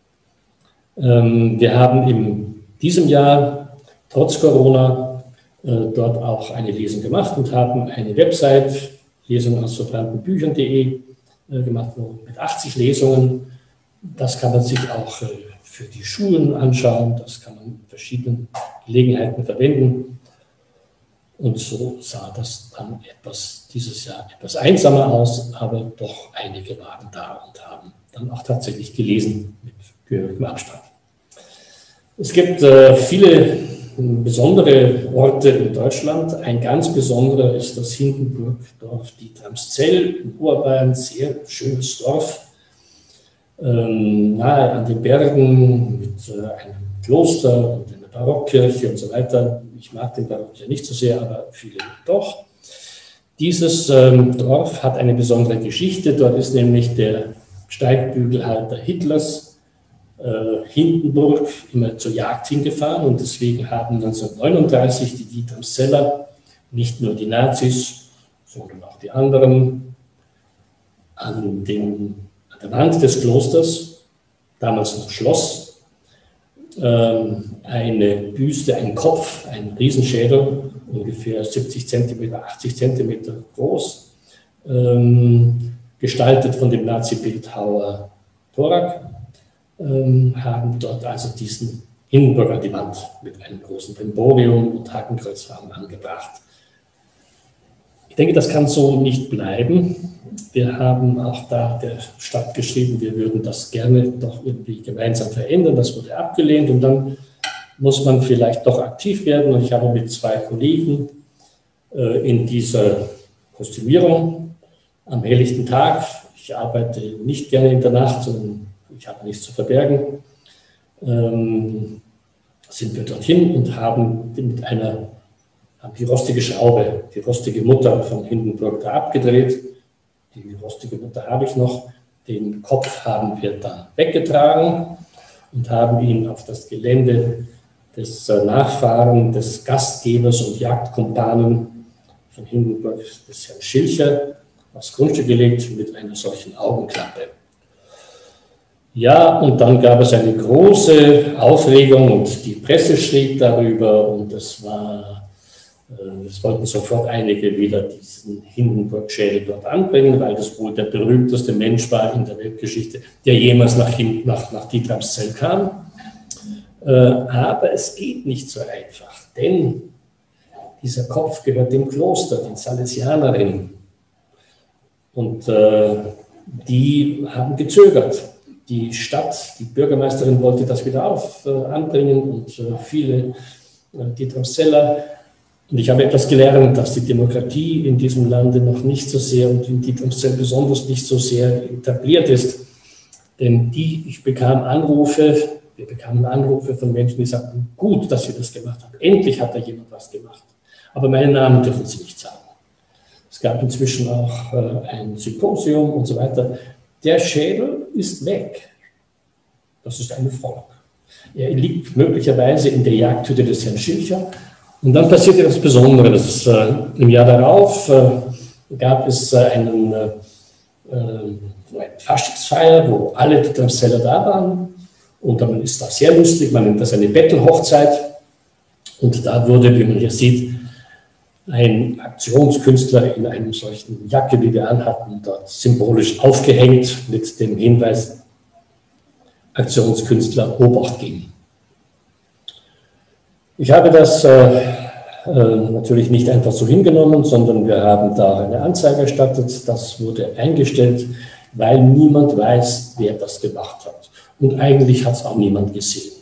Wir haben in diesem Jahr, trotz Corona, dort auch eine Lesung gemacht und haben eine Website, Lesungen aus verbrannten Büchern.de gemacht, mit 80 Lesungen. Das kann man sich auch für die Schulen anschauen, das kann man in verschiedenen Gelegenheiten verwenden. Und so sah das dann dieses Jahr etwas einsamer aus, aber doch einige waren da und haben dann auch tatsächlich gelesen mit gehörigem Abstand. Es gibt viele besondere Orte in Deutschland. Ein ganz besonderer ist das Hindenburgdorf Dietramszell in Oberbayern, sehr schönes Dorf, nahe an den Bergen mit einem Kloster und einer Barockkirche und so weiter. Ich mag den Barock ja nicht so sehr, aber viele doch. Dieses Dorf hat eine besondere Geschichte. Dort ist nämlich der Steigbügelhalter Hitlers, Hindenburg, immer zur Jagd hingefahren und deswegen haben 1939 die Dietramszeller, nicht nur die Nazis, sondern auch die anderen, an der Wand des Klosters, damals noch Schloss, eine Büste, einen Kopf, einen Riesenschädel, ungefähr 70 cm, 80 cm groß, gestaltet von dem Nazi-Bildhauer Thorak, haben dort also diesen Hindenburg an die Wand mit einem großen Brimborium und Hakenkreuzfarben angebracht. Ich denke, das kann so nicht bleiben. Wir haben auch da der Stadt geschrieben, wir würden das gerne doch irgendwie gemeinsam verändern. Das wurde abgelehnt und dann muss man vielleicht doch aktiv werden. Und ich habe mit 2 Kollegen in dieser Kostümierung am helllichten Tag, ich arbeite nicht gerne in der Nacht, sondern ich habe nichts zu verbergen, sind wir dorthin und haben die rostige Schraube, die rostige Mutter von Hindenburg da abgedreht. Die rostige Mutter habe ich noch. Den Kopf haben wir dann weggetragen und haben ihn auf das Gelände des Nachfahren, des Gastgebers und Jagdkumpanen von Hindenburg, des Herrn Schilcher, aufs Grundstück gelegt mit einer solchen Augenklappe. Ja, und dann gab es eine große Aufregung und die Presse schrieb darüber und es wollten sofort einige wieder diesen Hindenburg-Schädel dort anbringen, weil das wohl der berühmteste Mensch war in der Weltgeschichte, der jemals nach Dietramszell kam. Aber es geht nicht so einfach, denn dieser Kopf gehört dem Kloster, den Salesianerinnen. Und die haben gezögert. Die Stadt, die Bürgermeisterin wollte das wieder anbringen und viele Dietramszeller. Und ich habe etwas gelernt, dass die Demokratie in diesem Lande noch nicht so sehr und in Dietramszell besonders nicht so sehr etabliert ist. Denn ich bekam Anrufe Wir bekamen Anrufe von Menschen, die sagten, gut, dass Sie das gemacht haben. Endlich hat da jemand was gemacht. Aber meinen Namen dürfen Sie nicht sagen. Es gab inzwischen auch ein Symposium und so weiter. Der Schädel ist weg. Das ist ein Erfolg. Er liegt möglicherweise in der Jagdhütte des Herrn Schilcher. Und dann passierte etwas Besonderes. Im Jahr darauf gab es eine Faschingsfeier, wo alle die Tremseller da waren. Und dann ist das sehr lustig, man nennt das eine Bettelhochzeit. Und da wurde, wie man hier sieht, ein Aktionskünstler in einem solchen Jacke, wie wir anhatten, dort symbolisch aufgehängt mit dem Hinweis, Aktionskünstler, Obacht geben. Ich habe das natürlich nicht einfach so hingenommen, sondern wir haben da eine Anzeige erstattet. Das wurde eingestellt, weil niemand weiß, wer das gemacht hat. Und eigentlich hat es auch niemand gesehen.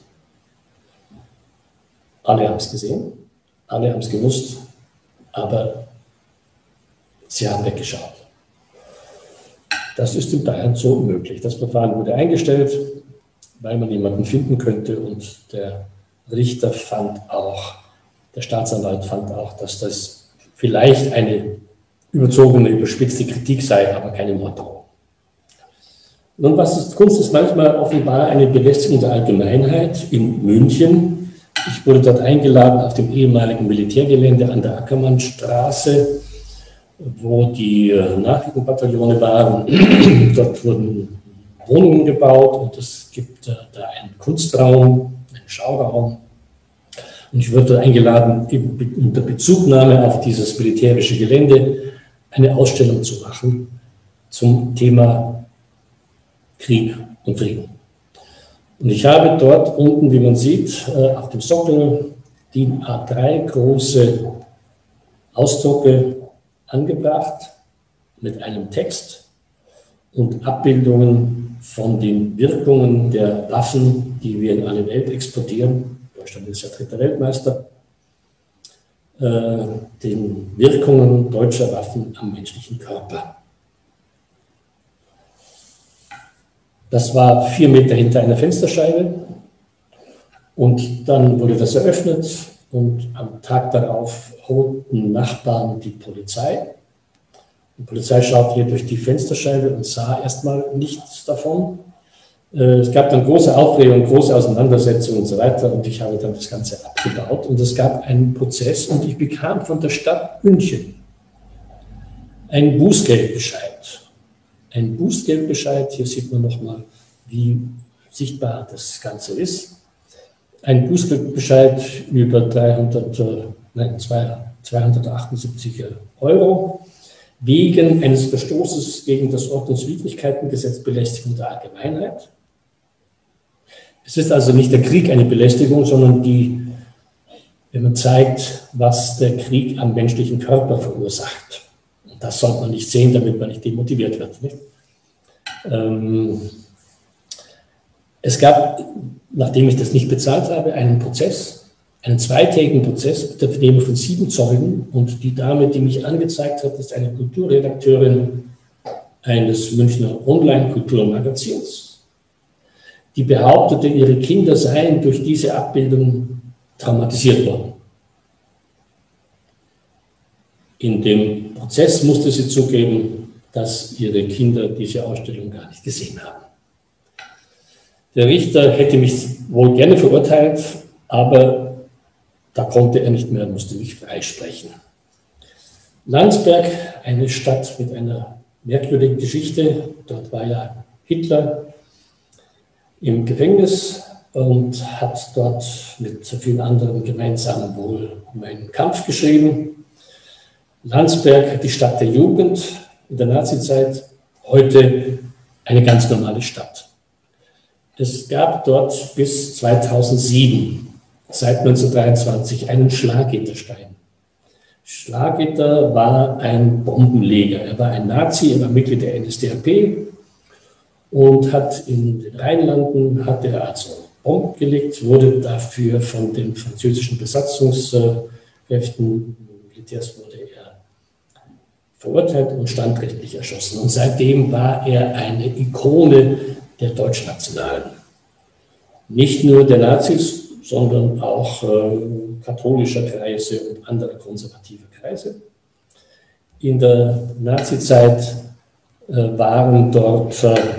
Alle haben es gesehen, alle haben es gewusst, aber sie haben weggeschaut. Das ist in Bayern so möglich. Das Verfahren wurde eingestellt, weil man jemanden finden könnte, und der Richter fand auch, der Staatsanwalt fand auch, dass das vielleicht eine überzogene, überspitzte Kritik sei, aber keine Morddrohung. Nun, was ist Kunst? Ist manchmal offenbar eine Belästigung der Allgemeinheit. In München, ich wurde dort eingeladen auf dem ehemaligen Militärgelände an der Ackermannstraße, wo die Nachrichtenbataillone waren. Dort wurden Wohnungen gebaut und es gibt da einen Kunstraum, einen Schauraum. Und ich wurde eingeladen, unter Bezugnahme auf dieses militärische Gelände eine Ausstellung zu machen zum Thema Krieg und Frieden. Und ich habe dort unten, wie man sieht, auf dem Sockel die A3 große Ausdrucke angebracht mit einem Text und Abbildungen von den Wirkungen der Waffen, die wir in alle Welt exportieren. Deutschland ist ja dritter Weltmeister. Den Wirkungen deutscher Waffen am menschlichen Körper. Das war 4 Meter hinter einer Fensterscheibe und dann wurde das eröffnet und am Tag darauf holten Nachbarn die Polizei. Die Polizei schaute hier durch die Fensterscheibe und sah erstmal nichts davon. Es gab dann große Aufregung, große Auseinandersetzungen und so weiter und ich habe dann das Ganze abgebaut und es gab einen Prozess und ich bekam von der Stadt München einen Bußgeldbescheid. Ein Bußgeldbescheid, hier sieht man nochmal, wie sichtbar das Ganze ist. Ein Bußgeldbescheid über 278 Euro wegen eines Verstoßes gegen das Ordnungswidrigkeitengesetz, Belästigung der Allgemeinheit. Es ist also nicht der Krieg eine Belästigung, sondern die, wenn man zeigt, was der Krieg am menschlichen Körper verursacht. Und das sollte man nicht sehen, damit man nicht demotiviert wird. Nicht? Es gab, nachdem ich das nicht bezahlt habe, einen Prozess, einen 2-tägigen Prozess mit der Vernehmung von 7 Zeugen. Und die Dame, die mich angezeigt hat, ist eine Kulturredakteurin eines Münchner Online-Kulturmagazins. Die behauptete, ihre Kinder seien durch diese Abbildung traumatisiert worden. In dem Prozess musste sie zugeben, dass ihre Kinder diese Ausstellung gar nicht gesehen haben. Der Richter hätte mich wohl gerne verurteilt, aber da konnte er nicht mehr, musste mich freisprechen. Landsberg, eine Stadt mit einer merkwürdigen Geschichte. Dort war ja Hitler im Gefängnis und hat dort mit vielen anderen gemeinsam wohl um einen Kampf geschrieben. Landsberg, die Stadt der Jugend in der Nazizeit, heute eine ganz normale Stadt. Es gab dort bis 2007, seit 1923, einen Schlagitterstein. Schlagitter war ein Bombenleger. Er war ein Nazi, er war Mitglied der NSDAP und hat in den Rheinlanden, hat er also Bomben gelegt, wurde dafür von den französischen Besatzungskräften, Militärs, wurde er verurteilt und standrechtlich erschossen. Und seitdem war er eine Ikone der Deutschnationalen. nicht nur der Nazis, sondern auch katholischer Kreise und anderer konservativer Kreise. In der Nazizeit waren dort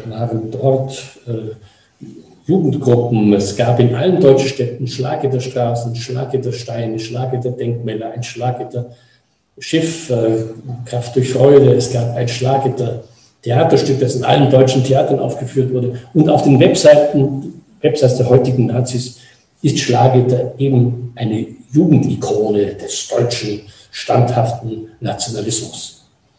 Jugendgruppen. Es gab in allen deutschen Städten Schlagitterstraßen, Schlagittersteine, Schlagitterdenkmäler, ein Schlagitterschiff, Kraft durch Freude. Es gab ein Schlagittertheaterstück, das in allen deutschen Theatern aufgeführt wurde. Und auf den Websites der heutigen Nazis ist Schlagitter eben eine Jugendikone des deutschen standhaften Nationalismus.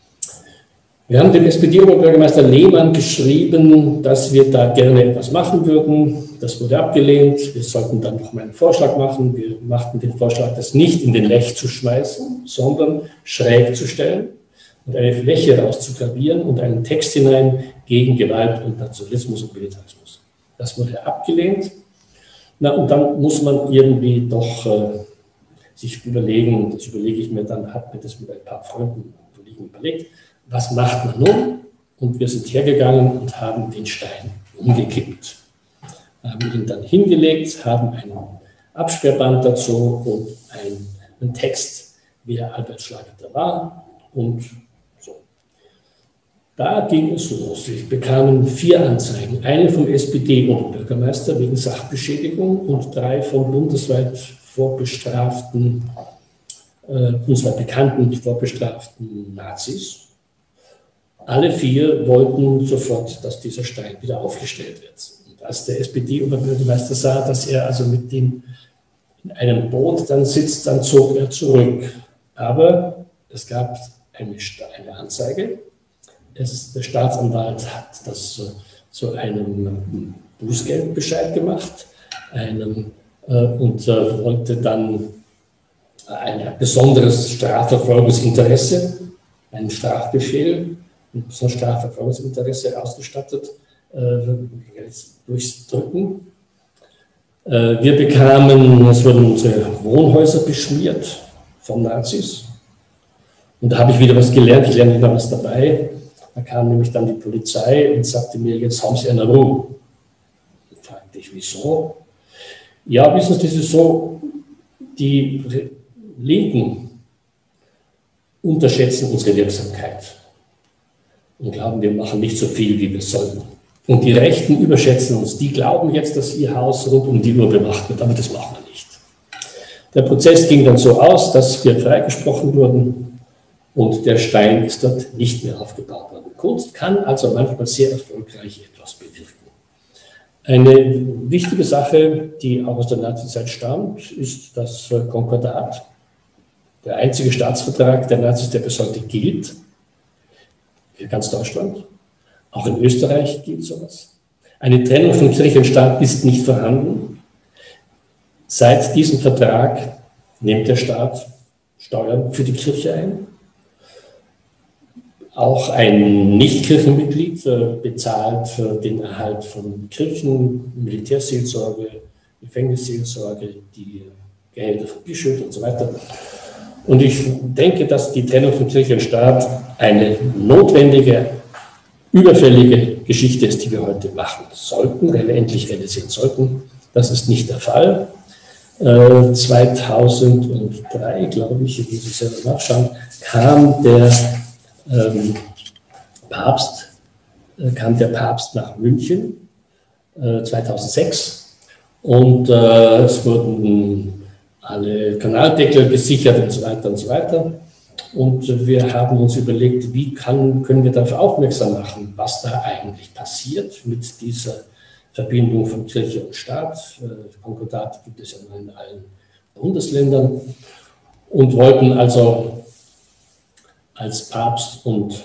Wir haben dem SPD-Oberbürgermeister Lehmann geschrieben, dass wir da gerne etwas machen würden. Das wurde abgelehnt. Wir sollten dann noch mal einen Vorschlag machen. Wir machten den Vorschlag, das nicht in den Lech zu schmeißen, sondern schräg zu stellen und eine Fläche rauszugravieren und einen Text hinein gegen Gewalt und Nationalismus und Militarismus. Das wurde abgelehnt. Na, und dann muss man irgendwie doch sich überlegen, und das überlege ich mir dann, hat mir das mit ein paar Freunden und Kollegen überlegt, was macht man nun? Und wir sind hergegangen und haben den Stein umgekippt. Haben ihn dann hingelegt, haben einen Absperrband dazu und einen Text, wer Albert Schlagiter war und so. Da ging es los. Wir bekamen 4 Anzeigen. Eine vom SPD-Oberbürgermeister wegen Sachbeschädigung und 3 von bundesweit vorbestraften, bundesweit bekannten vorbestraften Nazis. Alle 4 wollten sofort, dass dieser Stein wieder aufgestellt wird. Und als der SPD-Oberbürgermeister sah, dass er also mit dem in einem Boot dann sitzt, dann zog er zurück. Aber es gab eine Anzeige. Der Staatsanwalt hat das zu einem Bußgeldbescheid gemacht und wollte dann ein besonderes Strafverfolgungsinteresse, einen Strafbefehl, mit so einem Strafverfolgungsinteresse ausgestattet, durchdrücken. Wir bekamen, es wurden unsere Wohnhäuser beschmiert von Nazis. Und da habe ich wieder was gelernt, ich lerne wieder was dabei. Da kam nämlich dann die Polizei und sagte mir, jetzt haben Sie eine Ruhe. Da fragte ich, wieso? Ja, wissen Sie, das ist so, die Linken unterschätzen unsere Wirksamkeit und glauben, wir machen nicht so viel, wie wir sollten. Und die Rechten überschätzen uns. Die glauben jetzt, dass ihr Haus rund um die Uhr bewacht wird, aber das machen wir nicht. Der Prozess ging dann so aus, dass wir freigesprochen wurden und der Stein ist dort nicht mehr aufgebaut worden. Kunst kann also manchmal sehr erfolgreich etwas bewirken. Eine wichtige Sache, die auch aus der Nazizeit stammt, ist das Konkordat. Der einzige Staatsvertrag der Nazis, der bis heute gilt, für ganz Deutschland. Auch in Österreich gilt sowas. Eine Trennung von Kirche und Staat ist nicht vorhanden. Seit diesem Vertrag nimmt der Staat Steuern für die Kirche ein. Auch ein Nicht-Kirchenmitglied bezahlt den Erhalt von Kirchen, Militärseelsorge, Gefängnisseelsorge, die Gehälter von Bischöfen und so weiter. Und ich denke, dass die Trennung von Kirche und Staat eine notwendige, überfällige Geschichte ist, die wir heute machen sollten, endlich realisieren sollten. Das ist nicht der Fall. 2003, glaube ich, muss ich selber nachschauen, kam der Papst nach München 2006 und es wurden alle Kanaldeckel gesichert und so weiter und so weiter. Und wir haben uns überlegt, wie können wir dafür aufmerksam machen, was da eigentlich passiert mit dieser Verbindung von Kirche und Staat. Konkordat gibt es ja in allen Bundesländern und wollten also als Papst und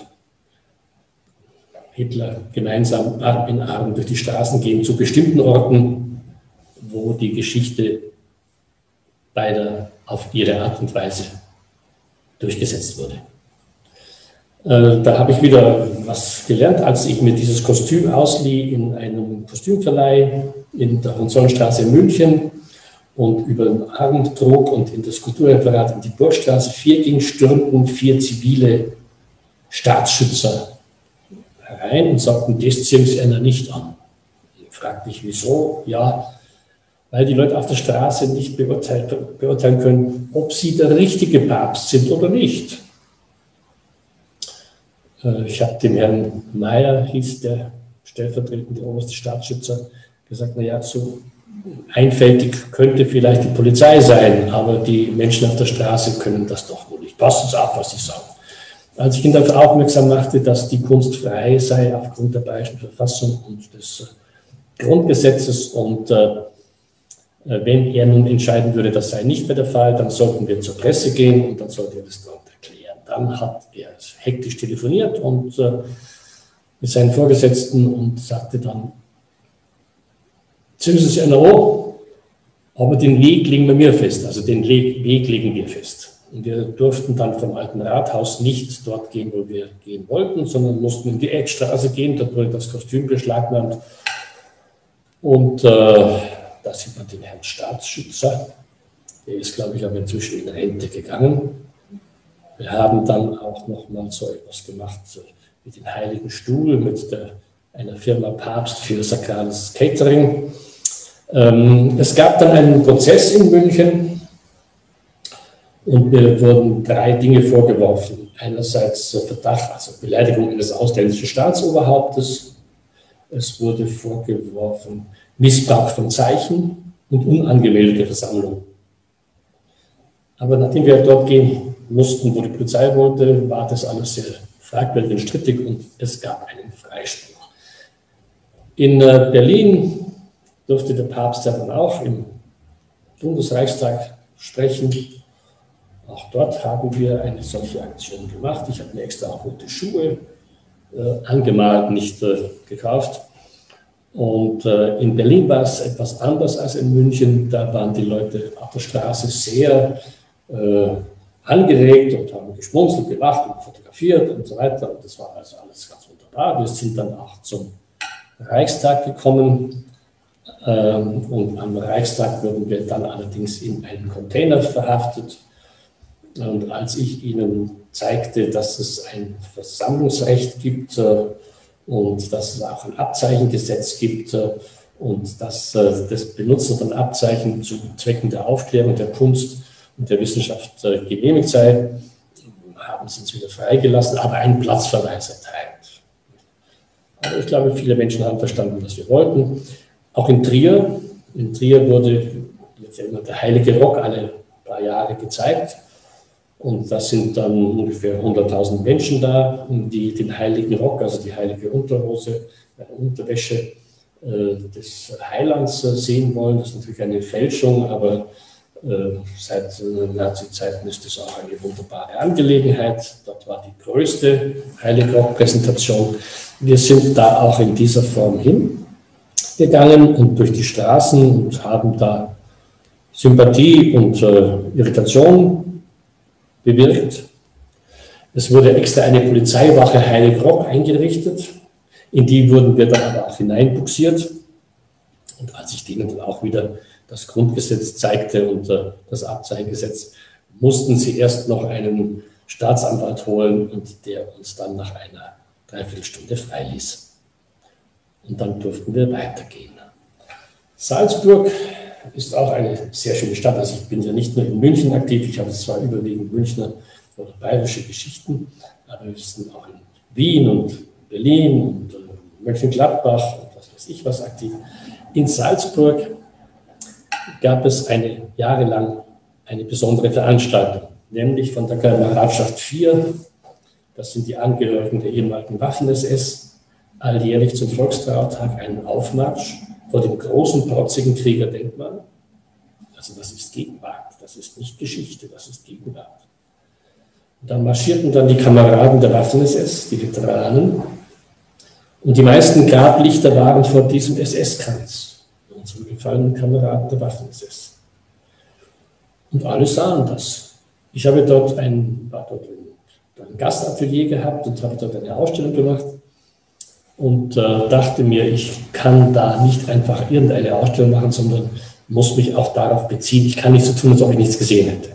Hitler gemeinsam Arm in Arm durch die Straßen gehen zu bestimmten Orten, wo die Geschichte beider auf ihre Art und Weise durchgesetzt wurde. Da habe ich wieder was gelernt, als ich mir dieses Kostüm auslieh in einem Kostümverleih in der Hohenzollernstraße in München und über den Abend trug und in das Kulturreferat in die Burgstraße 4 ging, stürmten 4 zivile Staatsschützer herein und sagten, das ziehen Sie einer nicht an. Ich fragte mich, wieso? Ja, weil die Leute auf der Straße nicht beurteilen können, ob sie der richtige Papst sind oder nicht. Ich habe dem Herrn Mayer, hieß der stellvertretende oberste Staatsschützer, gesagt, naja, so einfältig könnte vielleicht die Polizei sein, aber die Menschen auf der Straße können das doch wohl nicht. Passt uns auf, was sie sagen. Als ich ihn darauf aufmerksam machte, dass die Kunst frei sei aufgrund der Bayerischen Verfassung und des Grundgesetzes und wenn er nun entscheiden würde, das sei nicht mehr der Fall, dann sollten wir zur Presse gehen und dann sollte er das dort erklären. Dann hat er hektisch telefoniert und mit seinen Vorgesetzten und sagte dann, zünden Sie einer an, aber den Weg legen wir mir fest, also den Weg legen wir fest. Und wir durften dann vom alten Rathaus nicht dort gehen, wo wir gehen wollten, sondern mussten in die Eckstraße gehen, dort wurde das Kostüm beschlagnahmt. Und da sieht man den Herrn Staatsschützer, der ist, glaube ich, aber inzwischen in Rente gegangen. Wir haben dann auch noch mal so etwas gemacht wie den Heiligen Stuhl mit einer Firma Papst für sakrales Catering. Es gab dann einen Prozess in München und mir wurden 3 Dinge vorgeworfen. Einerseits Verdacht, also Beleidigung eines ausländischen Staatsoberhauptes. Es wurde vorgeworfen Missbrauch von Zeichen und unangemeldete Versammlung. Aber nachdem wir dort gehen mussten, wo die Polizei wollte, war das alles sehr fragwürdig und strittig und es gab einen Freispruch. In Berlin durfte der Papst ja dann auch im Bundesreichstag sprechen. Auch dort haben wir eine solche Aktion gemacht. Ich habe mir extra auch rote Schuhe angemalt, nicht gekauft. Und in Berlin war es etwas anders als in München. Da waren die Leute auf der Straße sehr angeregt und haben geschmunzelt, gelacht und fotografiert und so weiter. Und das war also alles ganz wunderbar. Wir sind dann auch zum Reichstag gekommen. Und am Reichstag wurden wir dann allerdings in einen Container verhaftet. Und als ich ihnen zeigte, dass es ein Versammlungsrecht gibt und dass es auch ein Abzeichengesetz gibt und dass das Benutzen von Abzeichen zu Zwecken der Aufklärung der Kunst und der Wissenschaft genehmigt sei, haben sie uns wieder freigelassen, aber einen Platzverweis erteilt. Aber ich glaube, viele Menschen haben verstanden, was wir wollten. Auch in Trier wurde jetzt immer der Heilige Rock alle paar Jahre gezeigt. Und das sind dann ungefähr 100.000 Menschen da, die den Heiligen Rock, also die heilige Unterhose, Unterwäsche des Heilands sehen wollen. Das ist natürlich eine Fälschung, aber seit Nazi-Zeiten ist das auch eine wunderbare Angelegenheit. Dort war die größte Heilige Rock-Präsentation. Wir sind da auch in dieser Form hingegangen und durch die Straßen und haben da Sympathie und Irritation bewirkt. Es wurde extra eine Polizeiwache Heilig Rock eingerichtet, in die wurden wir dann aber auch hineinbuxiert. Und als ich denen dann auch wieder das Grundgesetz zeigte und das Abzeichengesetz, mussten sie erst noch einen Staatsanwalt holen und der uns dann nach einer Dreiviertelstunde freiließ. Und dann durften wir weitergehen. Salzburg ist auch eine sehr schöne Stadt. Also ich bin ja nicht nur in München aktiv, ich habe zwar überwiegend Münchner oder bayerische Geschichten, aber wir sind auch in Wien und Berlin und Mönchengladbach und was weiß ich was aktiv. In Salzburg gab es jahrelang eine besondere Veranstaltung, nämlich von der Kameradschaft 4, das sind die Angehörigen der ehemaligen Waffen-SS, alljährlich zum Volkstrauertag einen Aufmarsch vor dem großen, protzigen Kriegerdenkmal. Also das ist Gegenwart, das ist nicht Geschichte, das ist Gegenwart. Und dann marschierten dann die Kameraden der Waffen-SS, die Veteranen, und die meisten Grablichter waren vor diesem SS-Kranz, unsere gefallenen Kameraden der Waffen-SS. Und alle sahen das. Ich habe dort ein Gastatelier gehabt und habe dort eine Ausstellung gemacht. Und dachte mir, ich kann da nicht einfach irgendeine Ausstellung machen, sondern muss mich auch darauf beziehen. Ich kann nicht so tun, als ob ich nichts gesehen hätte.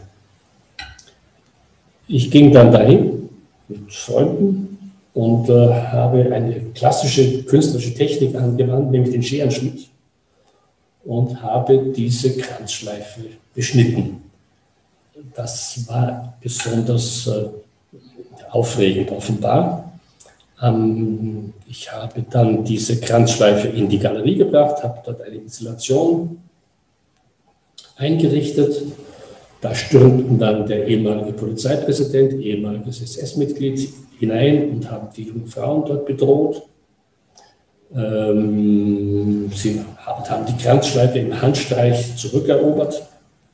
Ich ging dann dahin mit Freunden und habe eine klassische künstlerische Technik angewandt, nämlich den Scherenschnitt. und habe diese Kranzschleife beschnitten. Das war besonders aufregend offenbar. Ich habe dann diese Kranzschleife in die Galerie gebracht, habe dort eine Installation eingerichtet. Da stürmten dann der ehemalige Polizeipräsident, ehemaliges SS-Mitglied hinein und haben die jungen Frauen dort bedroht. Sie haben die Kranzschleife im Handstreich zurückerobert.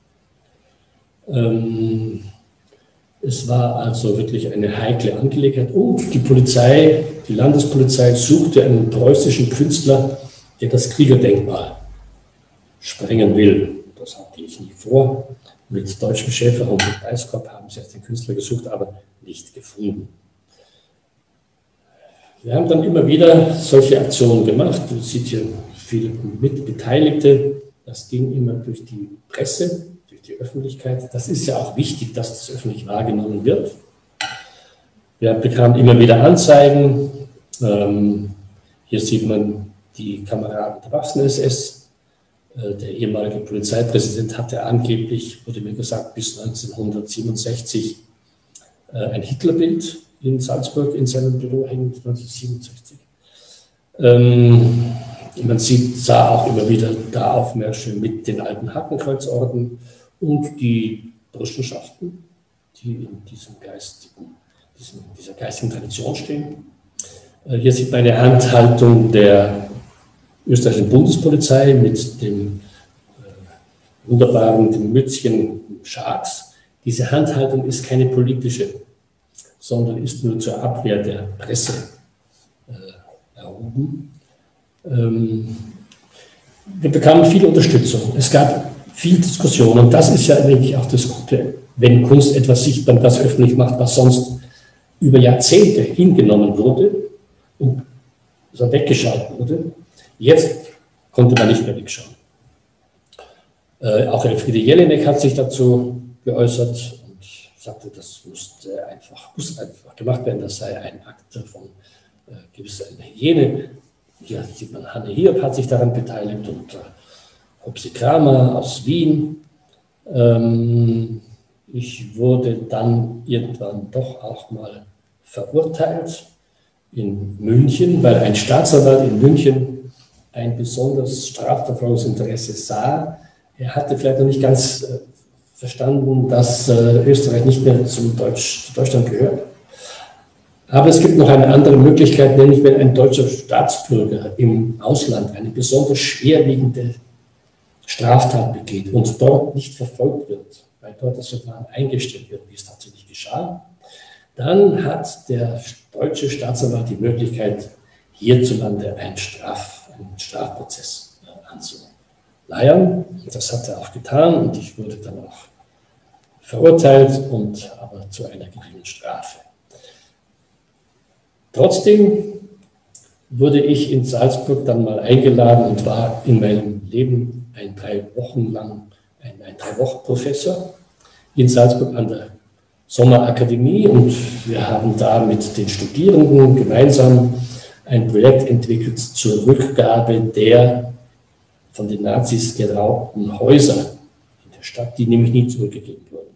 Es war also wirklich eine heikle Angelegenheit. Und die Polizei, die Landespolizei, suchte einen preußischen Künstler, der das Kriegerdenkmal sprengen will. Das hatte ich nie vor. Mit deutschem Schäferhund und Weißkopf haben sie den Künstler gesucht, aber nicht gefunden. Wir haben dann immer wieder solche Aktionen gemacht. Man sieht hier viele Mitbeteiligte. Das ging immer durch die Presse, durch die Öffentlichkeit. Das ist ja auch wichtig, dass das öffentlich wahrgenommen wird. Wir bekamen immer wieder Anzeigen. Hier sieht man die Kameraden der Waffen-SS. Der ehemalige Polizeipräsident hatte angeblich, wurde mir gesagt, bis 1967 ein Hitlerbild in Salzburg in seinem Büro hängen, 1967. Man sah auch immer wieder da Aufmärsche mit den alten Hakenkreuzorden und die Burschenschaften, die in dieser geistigen Tradition stehen. Hier sieht man eine Handhaltung der österreichischen Bundespolizei mit dem wunderbaren Mützchen Sharks. Diese Handhaltung ist keine politische, sondern ist nur zur Abwehr der Presse erhoben. Wir bekamen viel Unterstützung. Es gab viel Diskussion und das ist ja wirklich auch das Gute, wenn Kunst etwas sichtbar und das öffentlich macht, was sonst über Jahrzehnte hingenommen wurde und so weggeschaut wurde. Jetzt konnte man nicht mehr wegschauen. Auch Elfriede Jelinek hat sich dazu geäußert und sagte, das muss einfach gemacht werden, das sei ein Akt von gewisser Hygiene. Hier sieht man, Hanne Hiob hat sich daran beteiligt und Hopsi Kramer aus Wien. Ich wurde dann irgendwann doch auch mal verurteilt in München, weil ein Staatsanwalt in München ein besonderes Strafverfolgungsinteresse sah. Er hatte vielleicht noch nicht ganz verstanden, dass Österreich nicht mehr zu Deutschland gehört. Aber es gibt noch eine andere Möglichkeit, nämlich wenn ein deutscher Staatsbürger im Ausland eine besonders schwerwiegende Straftat begeht und dort nicht verfolgt wird, weil dort das Verfahren eingestellt wird, wie es tatsächlich geschah, dann hat der deutsche Staatsanwalt die Möglichkeit, hierzulande einen Strafprozess anzuleiern. Das hat er auch getan und ich wurde dann auch verurteilt, aber zu einer geringen Strafe. Trotzdem wurde ich in Salzburg dann mal eingeladen und war in meinem Leben ein 3 Wochen Professor in Salzburg an der Sommerakademie und wir haben da mit den Studierenden gemeinsam ein Projekt entwickelt zur Rückgabe der von den Nazis geraubten Häuser in der Stadt, die nämlich nie zurückgegeben wurden.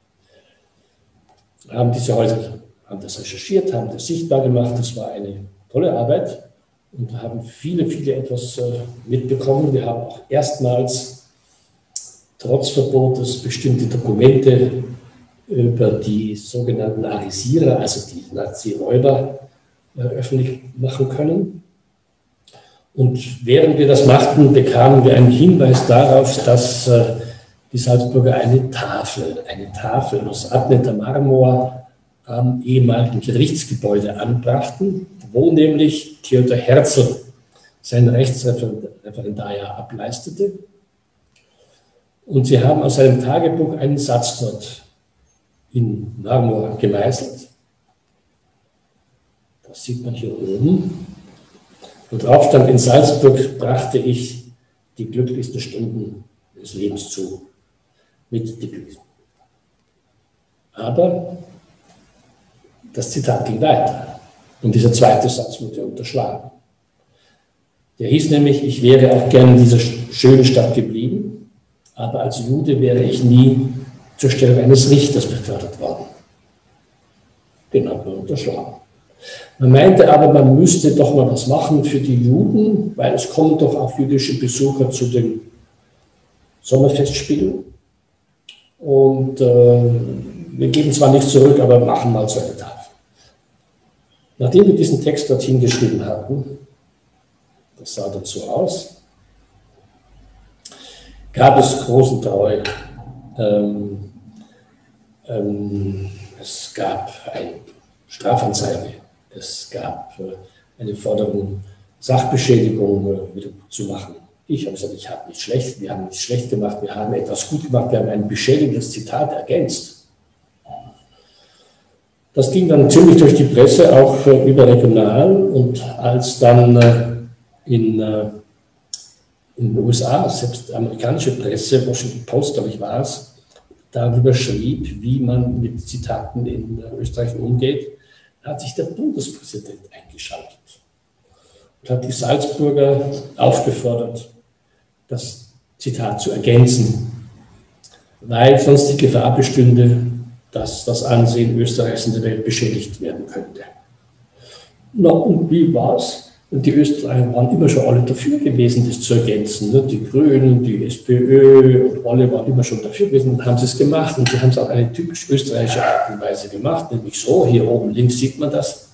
Wir haben diese Häuser, haben das recherchiert, haben das sichtbar gemacht, das war eine tolle Arbeit und wir haben viele etwas mitbekommen. Wir haben auch erstmals trotz Verbotes bestimmte Dokumente über die sogenannten Arisierer, also die Nazi-Räuber, öffentlich machen können. Und während wir das machten, bekamen wir einen Hinweis darauf, dass die Salzburger eine Tafel aus abnetter Marmor am ehemaligen Gerichtsgebäude anbrachten, wo nämlich Theodor Herzl sein Rechtsreferendariat ableistete. Und sie haben aus seinem Tagebuch einen Satz dort in Marmor gemeißelt. Das sieht man hier oben. Und drauf stand: In Salzburg brachte ich die glücklichsten Stunden des Lebens zu. Mit die glücklichsten. Aber das Zitat ging weiter. Und dieser zweite Satz wurde unterschlagen. Der hieß nämlich: Ich wäre auch gerne in dieser schönen Stadt geblieben, aber als Jude wäre ich nie zur Stelle eines Richters befördert worden. Den hat man unterschlagen. Man meinte aber, man müsste doch mal was machen für die Juden, weil es kommen doch auch jüdische Besucher zu den Sommerfestspielen. Und wir geben zwar nichts zurück, aber machen mal so eine Tafel. Nachdem wir diesen Text dorthin geschrieben hatten, das sah dazu aus, gab es großen Treu. Es gab eine Strafanzeige, es gab eine Forderung, Sachbeschädigung wieder zu machen. Ich habe gesagt, wir haben nicht schlecht gemacht, wir haben etwas gut gemacht, wir haben ein beschädigendes Zitat ergänzt. Das ging dann ziemlich durch die Presse, auch überregional, und als dann in den USA, selbst amerikanische Presse, Washington Post, glaube ich, war es, darüber schrieb, wie man mit Zitaten in Österreich umgeht, hat sich der Bundespräsident eingeschaltet und hat die Salzburger aufgefordert, das Zitat zu ergänzen, weil sonst die Gefahr bestünde, dass das Ansehen Österreichs in der Welt beschädigt werden könnte. Na, und wie war's? Und die Österreicher waren immer schon alle dafür gewesen, das zu ergänzen. Die Grünen, die SPÖ und alle waren immer schon dafür gewesen und haben es gemacht. Und sie haben es auf eine typisch österreichische Art und Weise gemacht, nämlich so, hier oben links sieht man das,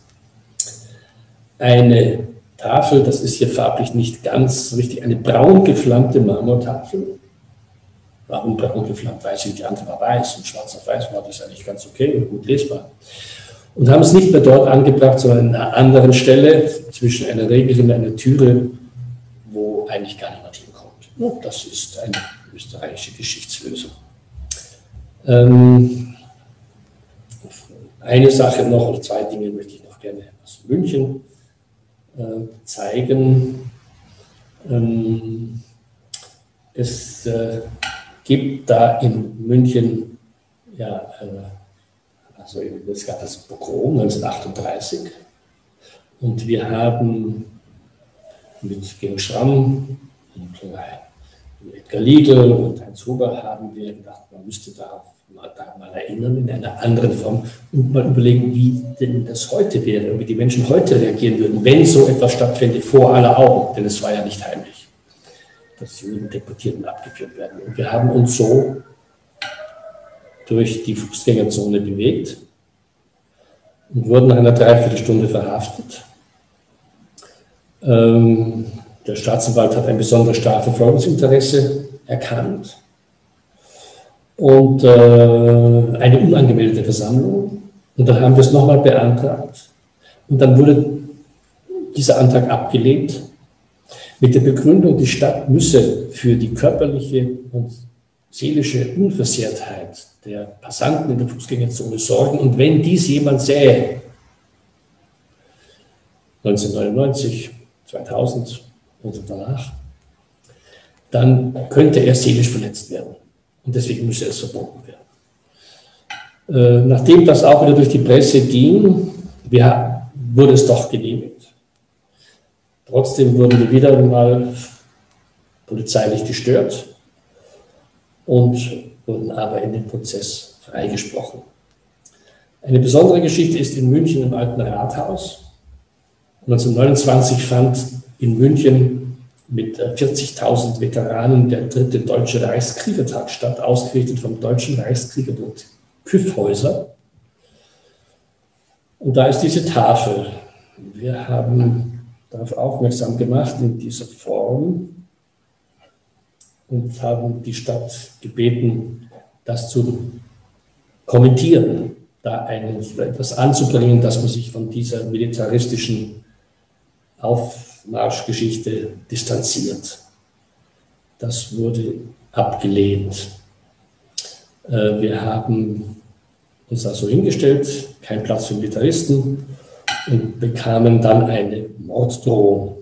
eine Tafel, das ist hier farblich nicht ganz richtig, eine braun geflammte Marmortafel. Warum braun geflammt? Weiß ich, die andere war weiß und schwarz auf weiß war das eigentlich ganz okay und gut lesbar. Und haben es nicht mehr dort angebracht, sondern an einer anderen Stelle, zwischen einer Regel und einer Türe, wo eigentlich gar niemand hinkommt. Ja, das ist eine österreichische Geschichtslösung. Eine Sache noch, oder zwei Dinge möchte ich noch gerne aus München zeigen. Es gibt da in München, ja, also es gab das Pogrom 1938 und wir haben mit Georg Schramm und Edgar Liegl und Heinz Huber haben wir gedacht, man müsste daran mal erinnern in einer anderen Form und mal überlegen, wie denn das heute wäre und wie die Menschen heute reagieren würden, wenn so etwas stattfände vor aller Augen, denn es war ja nicht heimlich, dass Juden deportiert und abgeführt werden. Und wir haben uns so durch die Fußgängerzone bewegt und wurden nach einer Dreiviertelstunde verhaftet. Der Staatsanwalt hat ein besonderes Strafverfolgungsinteresse erkannt und eine unangemeldete Versammlung. Und dann haben wir es nochmal beantragt. Und dann wurde dieser Antrag abgelehnt mit der Begründung, die Stadt müsse für die körperliche und seelische Unversehrtheit der Passanten in der Fußgängerzone sorgen. Und wenn dies jemand sähe, 1999, 2000 und danach, dann könnte er seelisch verletzt werden. Und deswegen müsse es verboten werden. Nachdem das auch wieder durch die Presse ging, wurde es doch genehmigt. Trotzdem wurden wir wieder mal polizeilich gestört und wurden aber in dem Prozess freigesprochen. Eine besondere Geschichte ist in München im Alten Rathaus. 1929 fand in München mit 40.000 Veteranen der 3. Deutsche Reichskriegertag statt, ausgerichtet vom Deutschen Reichskriegerbund Kyffhäuser. Und da ist diese Tafel. Wir haben darauf aufmerksam gemacht in dieser Form und haben die Stadt gebeten, das zu kommentieren, da etwas anzubringen, dass man sich von dieser militaristischen Aufmarschgeschichte distanziert. Das wurde abgelehnt. Wir haben uns also hingestellt, kein Platz für Militaristen, und bekamen dann eine Morddrohung.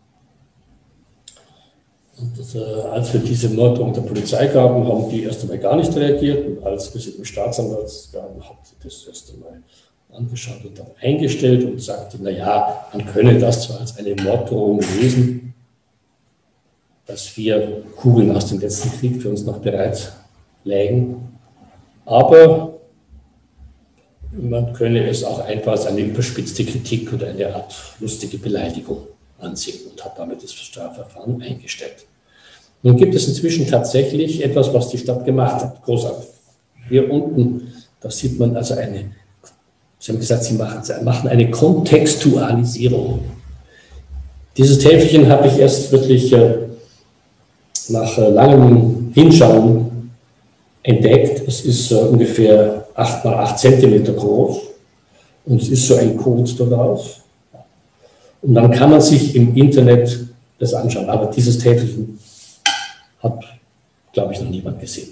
Und als wir diese Morddrohung der Polizei gaben, haben die erst einmal gar nicht reagiert. Und als wir sie dem Staatsanwalt gaben, hat sie das erst einmal angeschaut und dann eingestellt und sagte, naja, man könne das zwar als eine Morddrohung lesen, dass 4 Kugeln aus dem letzten Krieg für uns noch bereit lägen. Aber man könne es auch einfach als eine überspitzte Kritik oder eine Art lustige Beleidigung ansehen und hat damit das Strafverfahren eingestellt. Nun gibt es inzwischen tatsächlich etwas, was die Stadt gemacht hat. Großartig. Hier unten, da sieht man also Sie haben gesagt, Sie machen eine Kontextualisierung. Dieses Täfelchen habe ich erst wirklich nach langem Hinschauen entdeckt. Es ist ungefähr 8 mal 8 Zentimeter groß und es ist so ein Code darauf. Und dann kann man sich im Internet das anschauen. Aber dieses Täfelchen hat, glaube ich, noch niemand gesehen.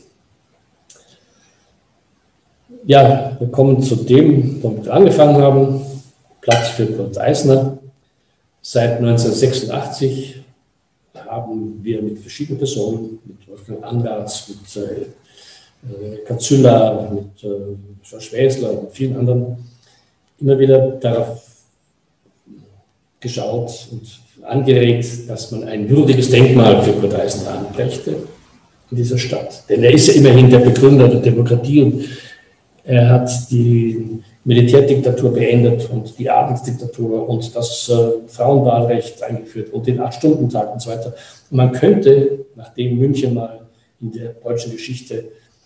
Ja, wir kommen zu dem, womit wir angefangen haben. Platz für Kurt Eisner. Seit 1986 haben wir mit verschiedenen Personen, mit Wolfgang Anwärts, mit Katzüller, mit George Schwäßler und vielen anderen, immer wieder darauf geschaut und angeregt, dass man ein würdiges Denkmal für Kurt Eisner anbrächte in dieser Stadt. Denn er ist ja immerhin der Begründer der Demokratie und er hat die Militärdiktatur beendet und die Adelsdiktatur und das Frauenwahlrecht eingeführt und den 8-Stunden-Tag und so weiter. Und man könnte, nachdem München mal in der deutschen Geschichte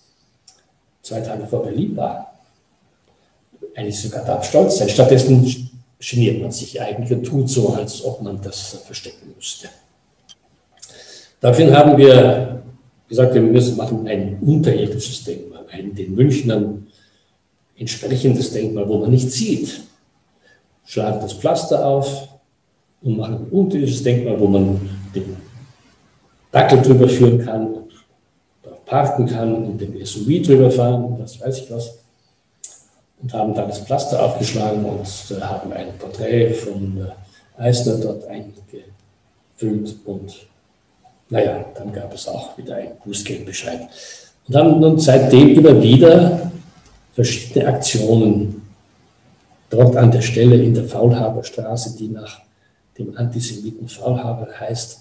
2 Tage vor Berlin war, eigentlich sogar darauf stolz sein. Stattdessen geniert man sich eigentlich und tut so, als ob man das verstecken müsste. Daraufhin haben wir gesagt, wir müssen machen ein unterirdisches Denkmal, ein den Münchnern entsprechendes Denkmal, wo man nicht sieht. Schlagen das Pflaster auf und machen ein unterirdisches Denkmal, wo man den Dackel drüber führen kann und darauf parken kann und den SUV drüber fahren, was weiß ich was. Und haben dann das Pflaster aufgeschlagen und haben ein Porträt von Eisner dort eingefüllt. Und naja, dann gab es auch wieder einen Bußgeldbescheid. Und haben nun seitdem immer wieder verschiedene Aktionen dort an der Stelle in der Faulhaberstraße, die nach dem Antisemiten Faulhaber heißt,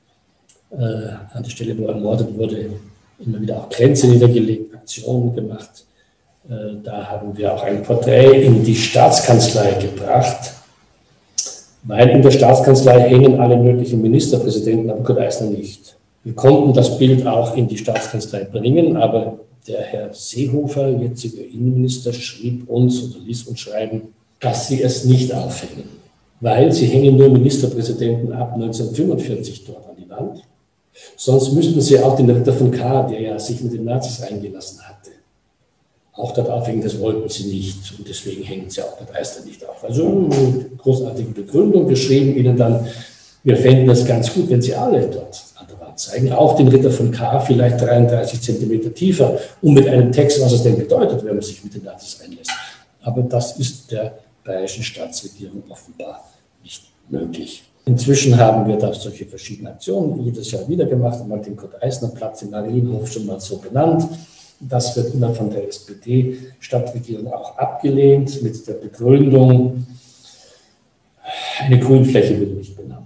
an der Stelle, wo er ermordet wurde, immer wieder auch Grenzen niedergelegt, Aktionen gemacht. Da haben wir auch ein Porträt in die Staatskanzlei gebracht, weil in der Staatskanzlei hängen alle möglichen Ministerpräsidenten, aber Kurt Eisner nicht. Wir konnten das Bild auch in die Staatskanzlei bringen, aber der Herr Seehofer, jetziger Innenminister, schrieb uns oder ließ uns schreiben, dass sie es nicht aufhängen, weil sie hängen nur Ministerpräsidenten ab 1945 dort an die Wand. Sonst müssten sie auch den Ritter von Kahr, der ja sich mit den Nazis eingelassen hatte, auch dort aufhängen. Das wollten sie nicht und deswegen hängen sie auch Kurt Eisner nicht auf. Also eine großartige Begründung. Wir schrieben ihnen dann, wir fänden es ganz gut, wenn sie alle dort an der Wand zeigen, auch den Ritter von Kahr vielleicht 33 Zentimeter tiefer und mit einem Text, was es denn bedeutet, wenn man sich mit den Nazis einlässt. Aber das ist der bayerischen Staatsregierung offenbar nicht möglich. Inzwischen haben wir da solche verschiedene Aktionen jedes Jahr wieder gemacht, einmal den Kurt-Eisner-Platz im Marienhof schon mal so benannt. Das wird immer von der SPD-Stadtregierung auch abgelehnt mit der Begründung, eine Grünfläche wird nicht benannt.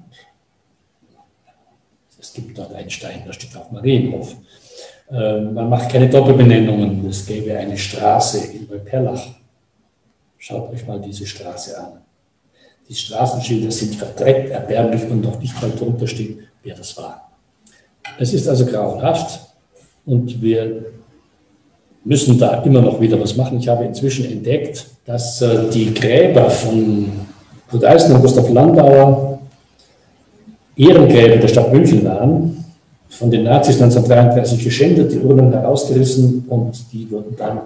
Es gibt dort einen Stein, da steht auf Marienhof. Man macht keine Doppelbenennungen, es gäbe eine Straße in Neuperlach. Schaut euch mal diese Straße an. Die Straßenschilder sind verdreckt, erbärmlich und noch nicht mal drunter steht, wer das war. Es ist also grauenhaft und wir müssen da immer noch wieder was machen. Ich habe inzwischen entdeckt, dass die Gräber von Kurt Eisner und Gustav Landauer Ehrengräber der Stadt München waren, von den Nazis 1933 geschändet, die Urnen herausgerissen und die wurden dann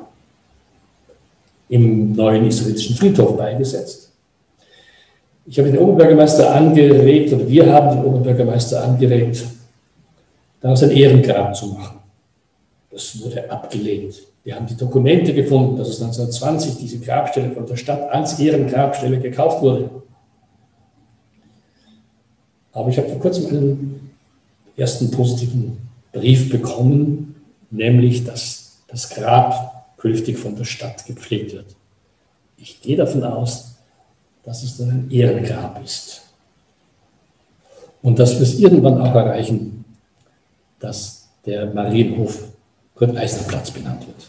im neuen israelitischen Friedhof beigesetzt. Ich habe den Oberbürgermeister angeregt, oder wir haben den Oberbürgermeister angeregt, daraus ein Ehrengrab zu machen. Das wurde abgelehnt. Wir haben die Dokumente gefunden, dass es 1920 diese Grabstelle von der Stadt als Ehrengrabstelle gekauft wurde. Aber ich habe vor kurzem einen ersten positiven Brief bekommen, nämlich, dass das Grab künftig von der Stadt gepflegt wird. Ich gehe davon aus, dass es dann ein Ehrengrab ist. Und dass wir es irgendwann auch erreichen, dass der Marienhof Kurt-Eisner-Platz benannt wird.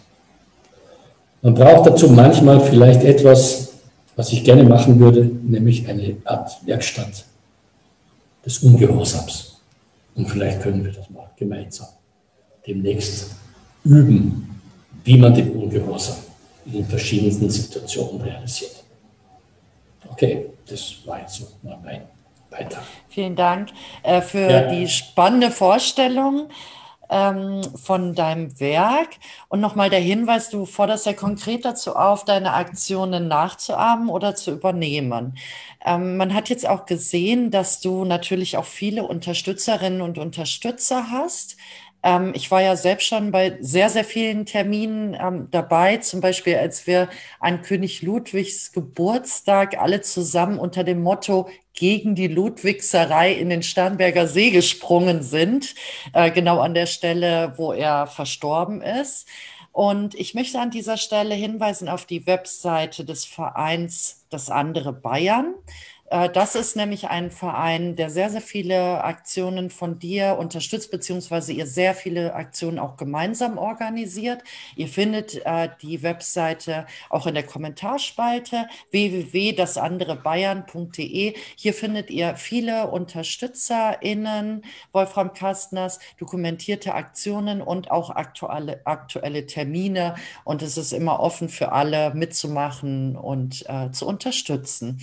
Man braucht dazu manchmal vielleicht etwas, was ich gerne machen würde, nämlich eine Art Werkstatt des Ungehorsams. Und vielleicht können wir das mal gemeinsam demnächst üben, wie man den Ungehorsam in den verschiedensten Situationen realisiert. Okay, das war jetzt so mal mein Beitrag. Vielen Dank für die spannende Vorstellung von deinem Werk. Und nochmal der Hinweis, du forderst ja konkret dazu auf, deine Aktionen nachzuahmen oder zu übernehmen. Man hat jetzt auch gesehen, dass du natürlich auch viele Unterstützerinnen und Unterstützer hast. Ich war ja selbst schon bei sehr, sehr vielen Terminen dabei, zum Beispiel als wir an König Ludwigs Geburtstag alle zusammen unter dem Motto gegen die Ludwigserei in den Starnberger See gesprungen sind, genau an der Stelle, wo er verstorben ist. Und ich möchte an dieser Stelle hinweisen auf die Webseite des Vereins Das andere Bayern. Das ist nämlich ein Verein, der sehr, sehr viele Aktionen von dir unterstützt, beziehungsweise ihr sehr viele Aktionen auch gemeinsam organisiert. Ihr findet die Webseite auch in der Kommentarspalte www.dasanderebayern.de. Hier findet ihr viele UnterstützerInnen Wolfram Kastners, dokumentierte Aktionen und auch aktuelle Termine. Und es ist immer offen für alle mitzumachen und zu unterstützen.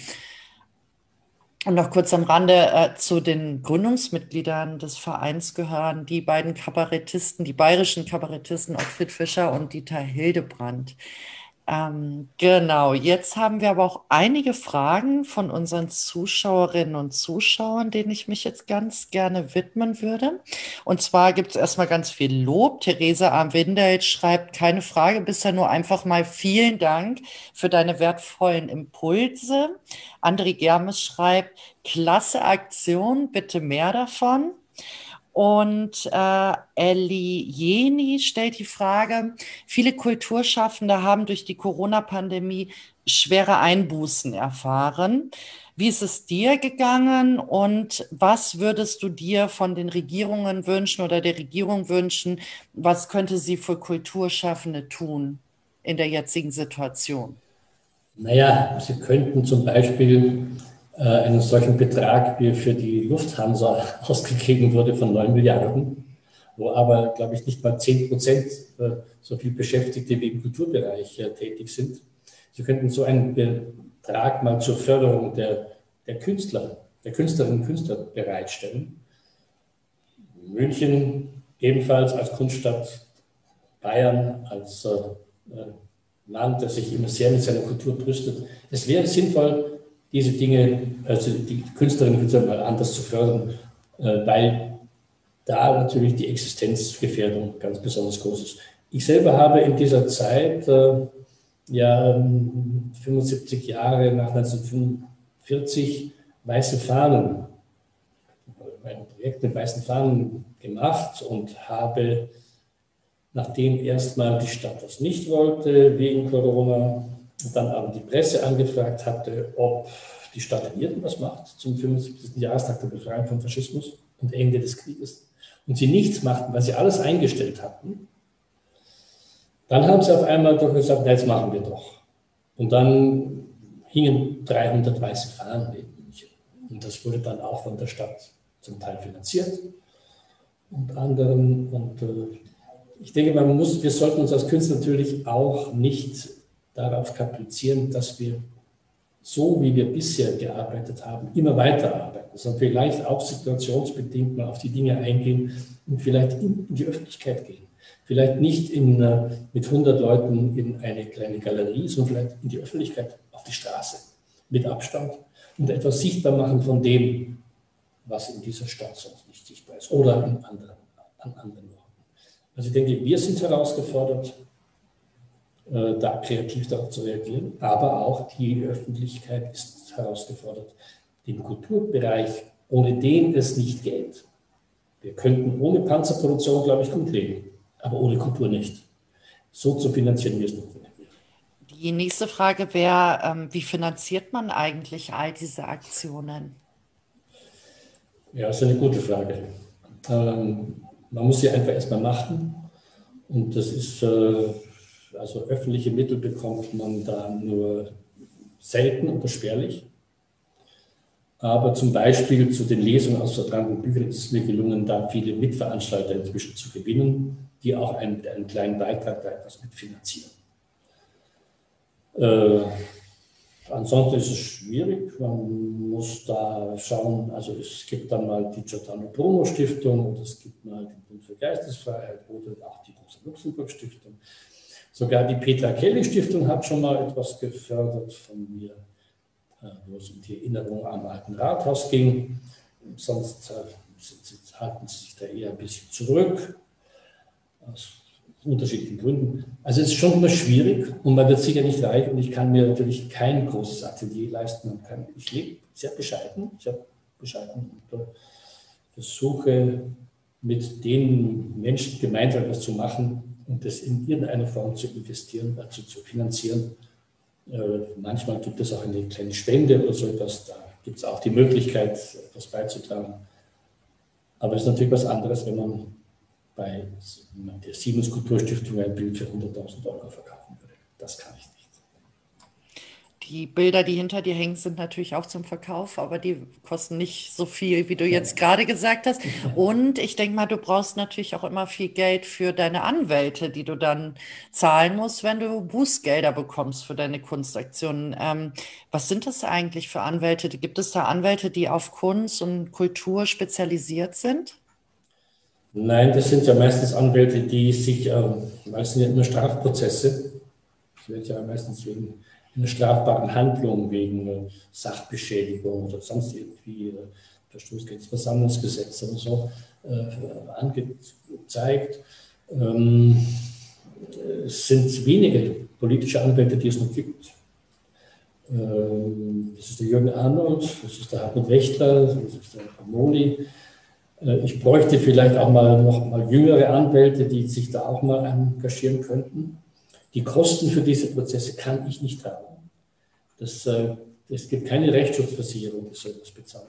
Und noch kurz am Rande, zu den Gründungsmitgliedern des Vereins gehören die beiden Kabarettisten, die bayerischen Kabarettisten Ottfried Fischer und Dieter Hildebrandt. Genau, jetzt haben wir aber auch einige Fragen von unseren Zuschauerinnen und Zuschauern, denen ich mich jetzt ganz gerne widmen würde. Und zwar gibt es erstmal ganz viel Lob. Theresa Arm-Windelt schreibt, keine Frage, bisher nur einfach mal vielen Dank für deine wertvollen Impulse. André Germes schreibt, klasse Aktion, bitte mehr davon. Und Ellie Jeni stellt die Frage, viele Kulturschaffende haben durch die Corona-Pandemie schwere Einbußen erfahren. Wie ist es dir gegangen und was würdest du dir von den Regierungen wünschen oder der Regierung wünschen? Was könnte sie für Kulturschaffende tun in der jetzigen Situation? Naja, sie könnten zum Beispiel einen solchen Betrag, wie für die Lufthansa ausgegeben wurde, von 9 Milliarden, wo aber, glaube ich, nicht mal 10% so viel Beschäftigte wie im Kulturbereich tätig sind. Sie könnten so einen Betrag mal zur Förderung der Künstlerinnen und Künstler bereitstellen. München ebenfalls als Kunststadt, Bayern als Land, das sich immer sehr mit seiner Kultur brüstet. Es wäre sinnvoll, diese Dinge, also die Künstlerinnen und Künstler mal anders zu fördern, weil da natürlich die Existenzgefährdung ganz besonders groß ist. Ich selber habe in dieser Zeit, 75 Jahre nach 1945, weiße Fahnen, ein Projekt mit weißen Fahnen gemacht und habe, nachdem erstmal die Stadt das nicht wollte, wegen Corona, dann aber die Presse angefragt hatte, ob die Stadt irgendwas macht zum 75. Jahrestag der Befreiung vom Faschismus und Ende des Krieges und sie nichts machten, weil sie alles eingestellt hatten, dann haben sie auf einmal doch gesagt, na, jetzt machen wir doch. Und dann hingen 300 weiße Fahnen in München. Und das wurde dann auch von der Stadt zum Teil finanziert und anderen. Und ich denke, wir sollten uns als Künstler natürlich auch nicht darauf kaprizieren, dass wir so, wie wir bisher gearbeitet haben, immer weiterarbeiten, sondern vielleicht auch situationsbedingt mal auf die Dinge eingehen und vielleicht in die Öffentlichkeit gehen. Vielleicht nicht mit 100 Leuten in eine kleine Galerie, sondern vielleicht in die Öffentlichkeit, auf die Straße, mit Abstand und etwas sichtbar machen von dem, was in dieser Stadt sonst nicht sichtbar ist oder an anderen Orten. Also ich denke, wir sind herausgefordert, da kreativ darauf zu reagieren, aber auch die Öffentlichkeit ist herausgefordert, den Kulturbereich, ohne den es nicht geht. Wir könnten ohne Panzerproduktion, glaube ich, gut leben, aber ohne Kultur nicht. So zu finanzieren wir es nicht. Die nächste Frage wäre, wie finanziert man eigentlich all diese Aktionen? Ja, das ist eine gute Frage. Man muss sie einfach erstmal machen. Und das ist, also öffentliche Mittel bekommt man da nur selten oder spärlich. Aber zum Beispiel zu den Lesungen aus vertragenen Büchern ist es mir gelungen, da viele Mitveranstalter inzwischen zu gewinnen, die auch mit einem kleinen Beitrag da etwas mitfinanzieren. Ansonsten ist es schwierig, man muss da schauen, also es gibt dann mal die Giordano Bruno Stiftung und es gibt mal den Bund für Geistesfreiheit oder auch die Rosa-Luxemburg-Stiftung. Sogar die Petra Kelly Stiftung hat schon mal etwas gefördert von mir, wo es um die Erinnerung am alten Rathaus ging. Sonst halten sie sich da eher ein bisschen zurück, aus unterschiedlichen Gründen. Also es ist schon immer schwierig und man wird sicher nicht reich und ich kann mir natürlich kein großes Atelier leisten. Ich lebe sehr bescheiden, und versuche mit den Menschen gemeinsam etwas zu machen und das in irgendeiner Form zu investieren, zu finanzieren. Manchmal gibt es auch eine kleine Spende oder so etwas, da gibt es auch die Möglichkeit, etwas beizutragen. Aber es ist natürlich was anderes, wenn man bei der Siemens Kulturstiftung ein Bild für 100.000 € verkaufen würde. Das kann ich nicht. Die Bilder, die hinter dir hängen, sind natürlich auch zum Verkauf, aber die kosten nicht so viel, wie du jetzt gerade gesagt hast. Und ich denke mal, du brauchst natürlich auch immer viel Geld für deine Anwälte, die du dann zahlen musst, wenn du Bußgelder bekommst für deine Kunstaktionen. Was sind das eigentlich für Anwälte? Gibt es da Anwälte, die auf Kunst und Kultur spezialisiert sind? Nein, das sind ja meistens Anwälte, die sich, weil es sind ja immer Strafprozesse, das wird ja meistens wegen einer strafbaren Handlung, wegen Sachbeschädigung oder sonst irgendwie Verstoß gegen das Versammlungsgesetz oder so angezeigt. Es sind wenige politische Anwälte, die es noch gibt. Das ist der Jürgen Arnold, das ist der Hartmut Wächtler, das ist der Moni. Ich bräuchte vielleicht auch noch mal jüngere Anwälte, die sich da auch mal engagieren könnten. Die Kosten für diese Prozesse kann ich nicht tragen. Es gibt keine Rechtsschutzversicherung, die sowas bezahlt.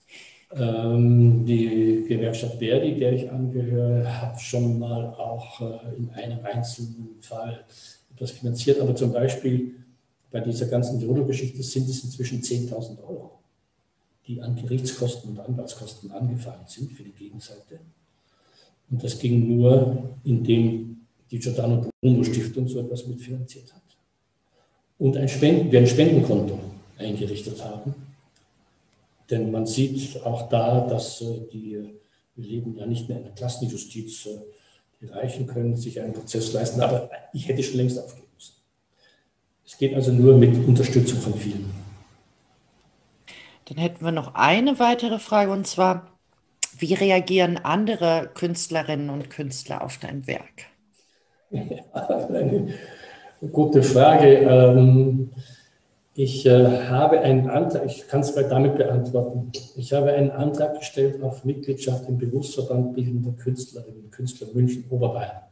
Die Gewerkschaft Verdi, der ich angehöre, hat schon mal auch in einem einzelnen Fall etwas finanziert. Aber zum Beispiel bei dieser ganzen Tirolo-Geschichte sind es inzwischen 10.000 €, die an Gerichtskosten und Anwaltskosten angefallen sind für die Gegenseite. Und das ging nur, indem die Giordano Bruno Stiftung so etwas mitfinanziert hat. Und wir ein Spendenkonto eingerichtet haben. Denn man sieht auch da, dass wir leben ja nicht mehr in der Klassenjustiz. Die Reichen können sich einen Prozess leisten, aber ich hätte schon längst aufgeben müssen. Es geht also nur mit Unterstützung von vielen. Dann hätten wir noch eine weitere Frage und zwar, wie reagieren andere Künstlerinnen und Künstler auf dein Werk? Eine gute Frage. Ich habe einen Antrag, ich kann es damit beantworten. Ich habe einen Antrag gestellt auf Mitgliedschaft im Berufsverband Bildender Künstlerinnen und Künstler München-Oberbayern.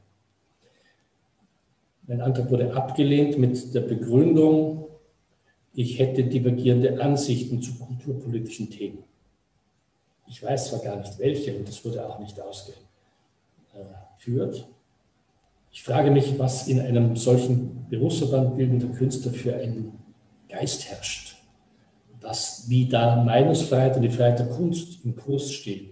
Mein Antrag wurde abgelehnt mit der Begründung, ich hätte divergierende Ansichten zu kulturpolitischen Themen. Ich weiß zwar gar nicht welche und das wurde auch nicht ausgeführt. Ich frage mich, was in einem solchen Berufsverband bildender Künstler für ein Geist herrscht, wie da Meinungsfreiheit und die Freiheit der Kunst im Kurs stehen.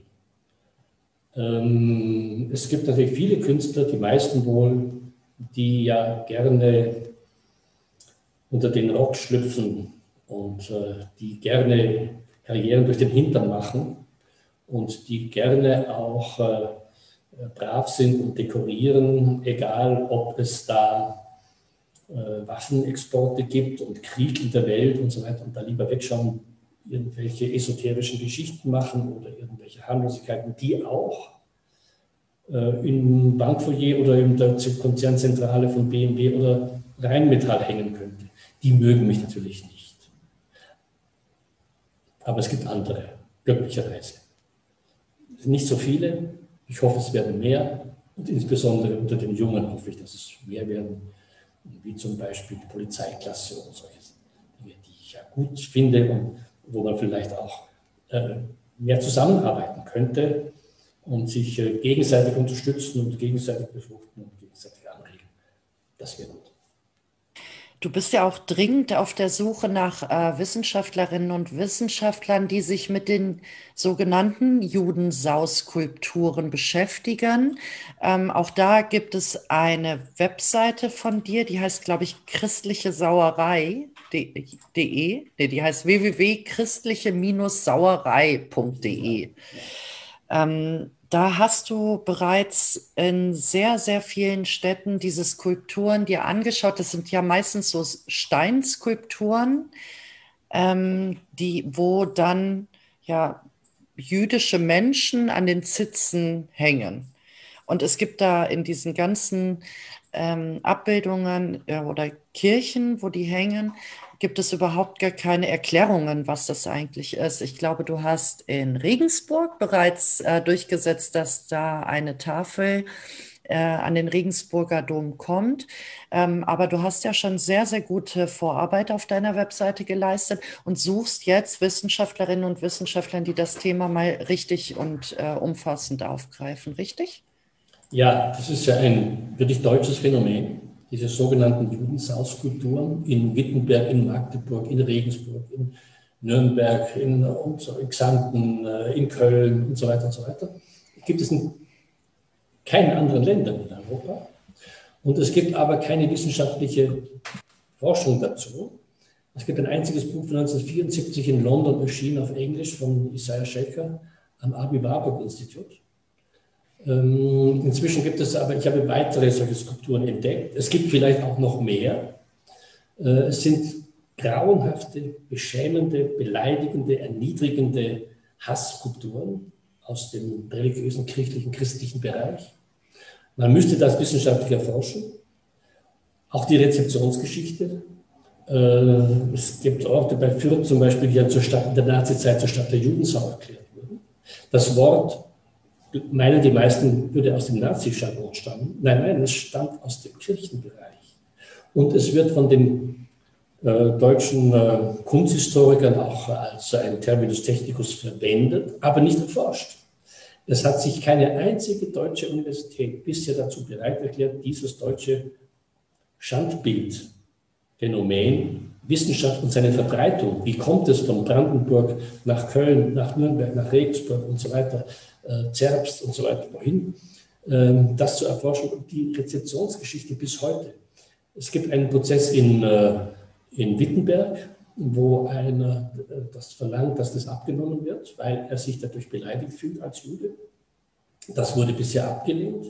Es gibt natürlich viele Künstler, die meisten wohl, die ja gerne unter den Rock schlüpfen und die gerne Karrieren durch den Hintern machen und die gerne auch brav sind und dekorieren, egal ob es da Waffenexporte gibt und Krieg in der Welt und so weiter und da lieber wegschauen, irgendwelche esoterischen Geschichten machen oder irgendwelche Harmlosigkeiten, die auch im Bankfoyer oder in der Konzernzentrale von BMW oder Rheinmetall hängen könnte. Die mögen mich natürlich nicht. Aber es gibt andere, glücklicherweise. Nicht so viele, ich hoffe, es werden mehr und insbesondere unter den Jungen hoffe ich, dass es mehr werden, wie zum Beispiel die Polizeiklasse oder solche Dinge, die ich ja gut finde und wo man vielleicht auch mehr zusammenarbeiten könnte. und sich gegenseitig unterstützen und gegenseitig befruchten und gegenseitig anregen. Das wäre gut. Du bist ja auch dringend auf der Suche nach Wissenschaftlerinnen und Wissenschaftlern, die sich mit den sogenannten Judensau-Skulpturen beschäftigen. Auch da gibt es eine Webseite von dir, die heißt, glaube ich, christlichesauerei.de. Nee, die heißt www.christliche-sauerei.de. Da hast du bereits in sehr, sehr vielen Städten diese Skulpturen dir angeschaut. Das sind ja meistens so Steinskulpturen, wo dann ja jüdische Menschen an den Zitzen hängen. Und es gibt da in diesen ganzen Abbildungen oder Kirchen, wo die hängen, gibt es überhaupt gar keine Erklärungen, was das eigentlich ist. Ich glaube, du hast in Regensburg bereits durchgesetzt, dass da eine Tafel an den Regensburger Dom kommt. Aber du hast ja schon sehr, sehr gute Vorarbeit auf deiner Webseite geleistet und suchst jetzt Wissenschaftlerinnen und Wissenschaftler, die das Thema mal richtig und umfassend aufgreifen, richtig? Ja, das ist ja ein wirklich deutsches Phänomen. Diese sogenannten Judensau-Skulpturen in Wittenberg, in Magdeburg, in Regensburg, in Nürnberg, in Xanten, in Köln und so weiter und so weiter. Gibt es in keinen anderen Ländern in Europa. Und es gibt aber keine wissenschaftliche Forschung dazu. Es gibt ein einziges Buch von 1974 in London erschienen auf Englisch von Isaiah Shaker am Abi Warburg Institut. Inzwischen gibt es aber, ich habe weitere solche Skulpturen entdeckt. Es gibt vielleicht auch noch mehr. Es sind grauenhafte, beschämende, beleidigende, erniedrigende Hassskulpturen aus dem religiösen, kirchlichen, christlichen Bereich. Man müsste das wissenschaftlich erforschen. Auch die Rezeptionsgeschichte. Es gibt Orte bei Fürth zum Beispiel, die ja in der Nazizeit zur Stadt der Judensau erklärt wurden. Das Wort, meinen die meisten, würde aus dem Nazi-Jargon stammen. Nein, es stammt aus dem Kirchenbereich. Und es wird von den deutschen Kunsthistorikern auch als ein Terminus technicus verwendet, aber nicht erforscht. Es hat sich keine einzige deutsche Universität bisher dazu bereit erklärt, dieses deutsche Schandbildphänomen, Wissenschaft und seine Verbreitung, wie kommt es von Brandenburg nach Köln, nach Nürnberg, nach Regensburg und so weiter, Zerbst und so weiter, wohin, das zu erforschen und die Rezeptionsgeschichte bis heute. Es gibt einen Prozess in Wittenberg, wo einer das verlangt, dass das abgenommen wird, weil er sich dadurch beleidigt fühlt als Jude. Das wurde bisher abgelehnt.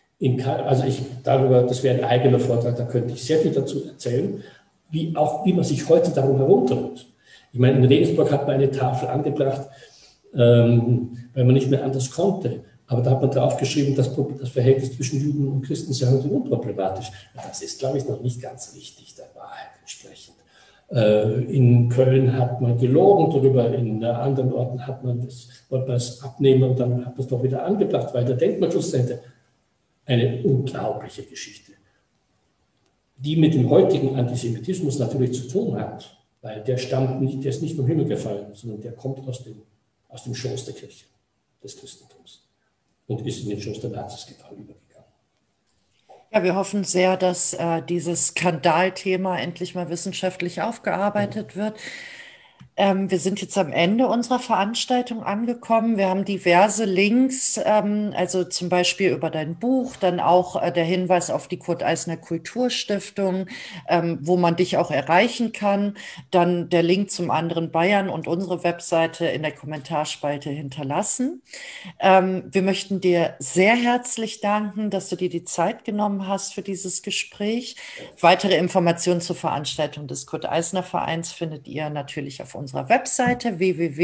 Das wäre ein eigener Vortrag, da könnte ich sehr viel dazu erzählen, wie man sich heute darum herumdrückt. Ich meine, in Regensburg hat man eine Tafel angebracht, weil man nicht mehr anders konnte. Aber da hat man draufgeschrieben, dass das Verhältnis zwischen Juden und Christen sei unproblematisch. Das ist, glaube ich, noch nicht ganz richtig der Wahrheit entsprechend. In Köln hat man gelogen darüber, in anderen Orten wollte man es abnehmen und dann hat man es doch wieder angebracht, weil der Denkmalschutz dahinter. Eine unglaubliche Geschichte, die mit dem heutigen Antisemitismus natürlich zu tun hat, weil der ist nicht vom Himmel gefallen, sondern der kommt aus dem Schoß der Kirche, des Christentums und ist in den Schoß der Nazis übergegangen. Ja, wir hoffen sehr, dass dieses Skandalthema endlich mal wissenschaftlich aufgearbeitet wird. Wir sind jetzt am Ende unserer Veranstaltung angekommen. Wir haben diverse Links, also zum Beispiel über dein Buch, dann auch der Hinweis auf die Kurt-Eisner Kulturstiftung, wo man dich auch erreichen kann. Dann der Link zum anderen Bayern und unsere Webseite in der Kommentarspalte hinterlassen. Wir möchten dir sehr herzlich danken, dass du dir die Zeit genommen hast für dieses Gespräch. Weitere Informationen zur Veranstaltung des Kurt-Eisner-Vereins findet ihr natürlich auf unserer Webseite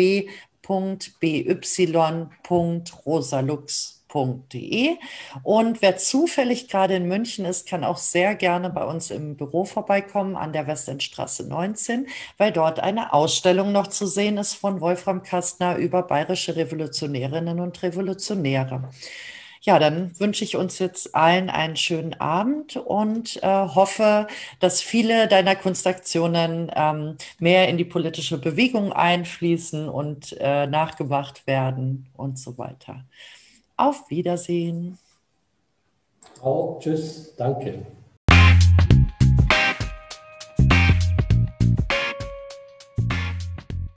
www.by.rosalux.de. Und wer zufällig gerade in München ist, kann auch sehr gerne bei uns im Büro vorbeikommen an der Westendstraße 19, weil dort eine Ausstellung noch zu sehen ist von Wolfram Kastner über bayerische Revolutionärinnen und Revolutionäre. Ja, dann wünsche ich uns jetzt allen einen schönen Abend und hoffe, dass viele deiner Kunstaktionen mehr in die politische Bewegung einfließen und nachgemacht werden und so weiter. Auf Wiedersehen. Frau, tschüss, danke.